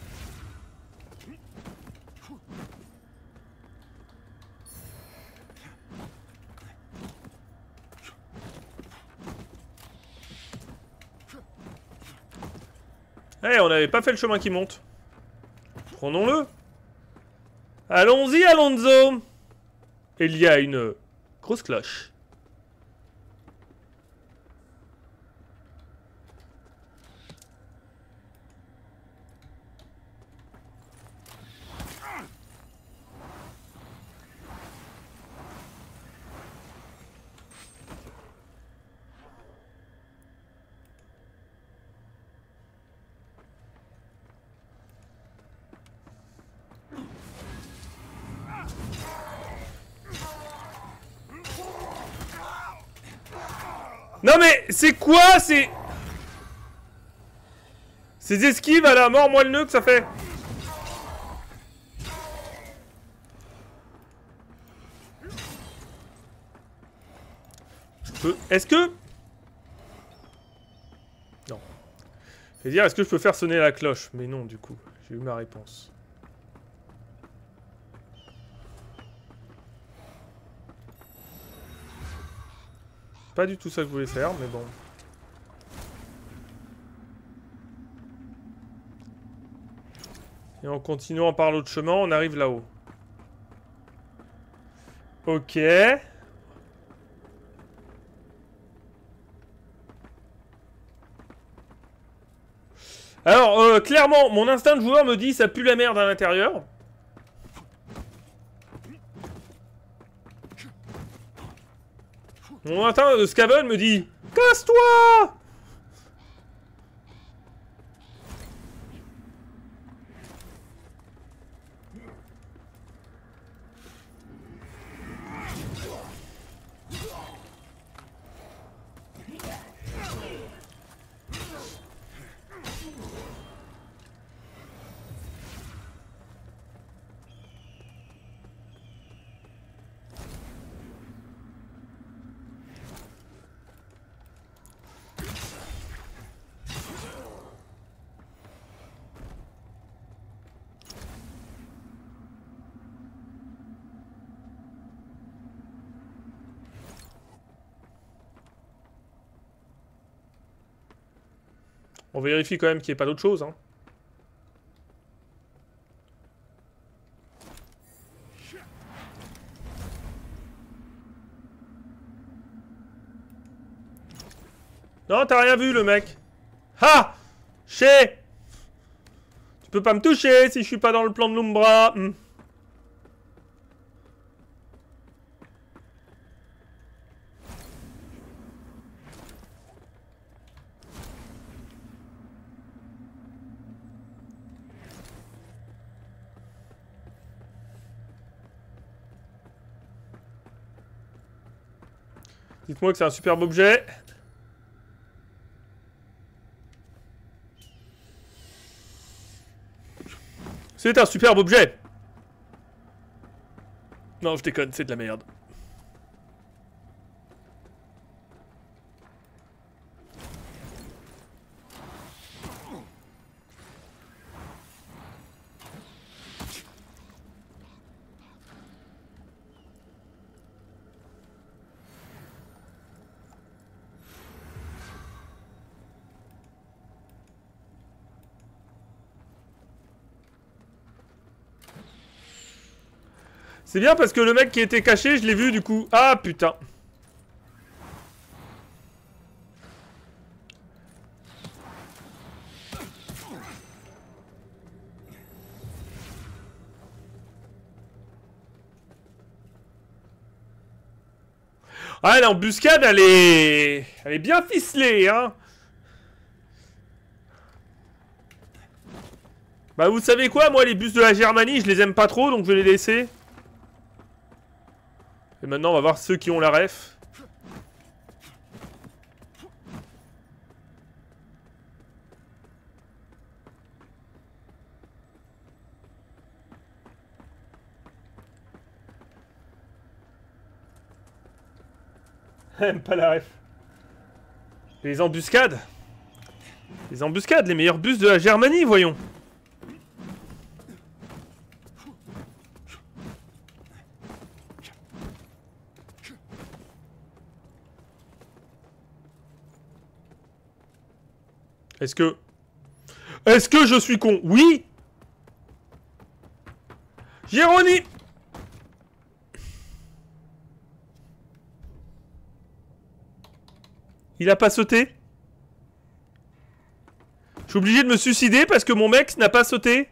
Hey, on n'avait pas fait le chemin qui monte. Prenons-le. Allons-y, Alonso. Il y a une grosse cloche. Non mais, c'est quoi ces... Ces esquives à la mort moelleux que ça fait? Je peux... Est-ce que... Non. Je vais dire, est-ce que je peux faire sonner la cloche? Mais non, du coup. J'ai eu ma réponse. Pas du tout ça que je voulais faire, mais bon. Et en continuant par l'autre chemin, on arrive là-haut. Ok. Alors, euh, clairement, mon instinct de joueur me dit ça pue la merde à l'intérieur. Mon instinct de Scaven me dit casse-toi! On vérifie quand même qu'il n'y ait pas d'autre chose, hein. Non, t'as rien vu, le mec. Ha! Ché! Tu peux pas me toucher si je suis pas dans le plan de l'Umbra. Hmm. Dites-moi que c'est un superbe objet. C'est un superbe objet. Non, je déconne, c'est de la merde. C'est bien parce que le mec qui était caché, je l'ai vu du coup. Ah putain. Ah, l'embuscade, elle est... Elle est bien ficelée, hein. Bah vous savez quoi, moi les bus de la Germanie, je les aime pas trop, donc je vais les laisser. Et maintenant, on va voir ceux qui ont la ref. Même pas la ref. Les embuscades. Les embuscades, les meilleurs bus de la Germanie, voyons. Est-ce que... Est-ce que je suis con? Oui. Jérôme. Il a pas sauté? Je suis obligé de me suicider parce que mon mec n'a pas sauté?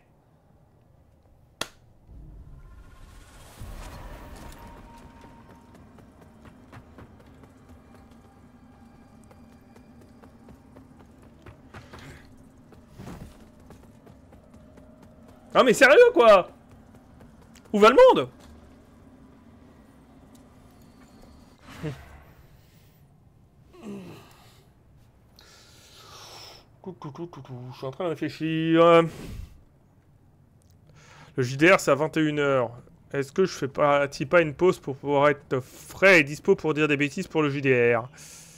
Non mais sérieux quoi? Où va le monde? Je suis en train de réfléchir. Le J D R c'est à vingt et une heures. Est-ce que je fais pas, pas une pause pour pouvoir être frais et dispo pour dire des bêtises pour le J D R?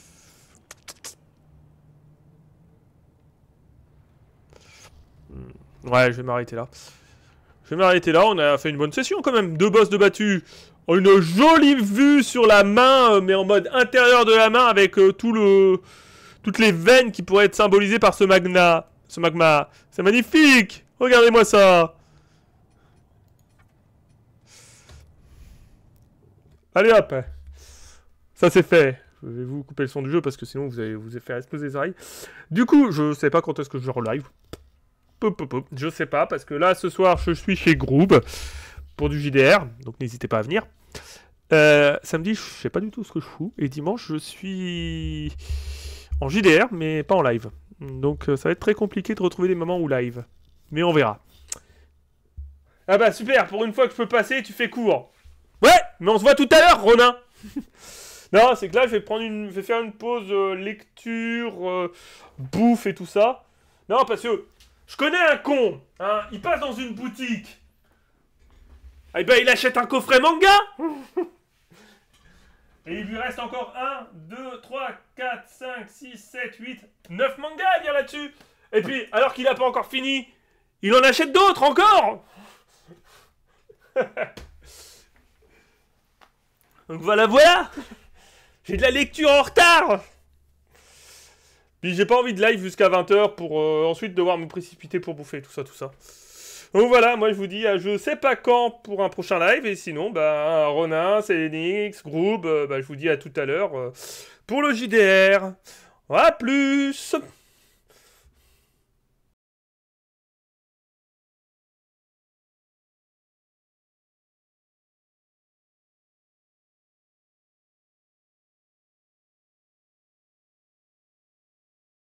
Ouais, je vais m'arrêter là. Je vais m'arrêter là, on a fait une bonne session quand même. Deux boss de battu. Une jolie vue sur la main, mais en mode intérieur de la main avec euh, tout le... toutes les veines qui pourraient être symbolisées par ce magna. Ce magma. C'est magnifique. Regardez-moi ça. Allez hop. Ça c'est fait. Je vais vous couper le son du jeu parce que sinon vous allez vous allez faire exploser les oreilles. Du coup, je sais pas quand est-ce que je relive. Je sais pas, parce que là, ce soir, je suis chez Groob pour du J D R, donc n'hésitez pas à venir. Euh, samedi, je sais pas du tout ce que je fous, et dimanche, je suis en J D R, mais pas en live. Donc, ça va être très compliqué de retrouver des moments où live. Mais on verra. Ah bah, super, pour une fois que je peux passer, tu fais court. Ouais, mais on se voit tout à l'heure, Ronin. Non, c'est que là, je vais, prendre une... je vais faire une pause euh, lecture, euh, bouffe et tout ça. Non, parce que... Je connais un con, hein, il passe dans une boutique. Eh ben, il achète un coffret manga. Et il lui reste encore un, deux, trois, quatre, cinq, six, sept, huit, neuf mangas à lire là-dessus. Et puis, alors qu'il n'a pas encore fini, il en achète d'autres encore. Donc voilà, voilà. J'ai de la lecture en retard. Puis j'ai pas envie de live jusqu'à vingt heures pour euh, ensuite devoir me précipiter pour bouffer, tout ça, tout ça. Donc voilà, moi je vous dis à je sais pas quand pour un prochain live, et sinon, bah, Ronin, Selenix, Group, euh, bah, je vous dis à tout à l'heure euh, pour le J D R. À plus!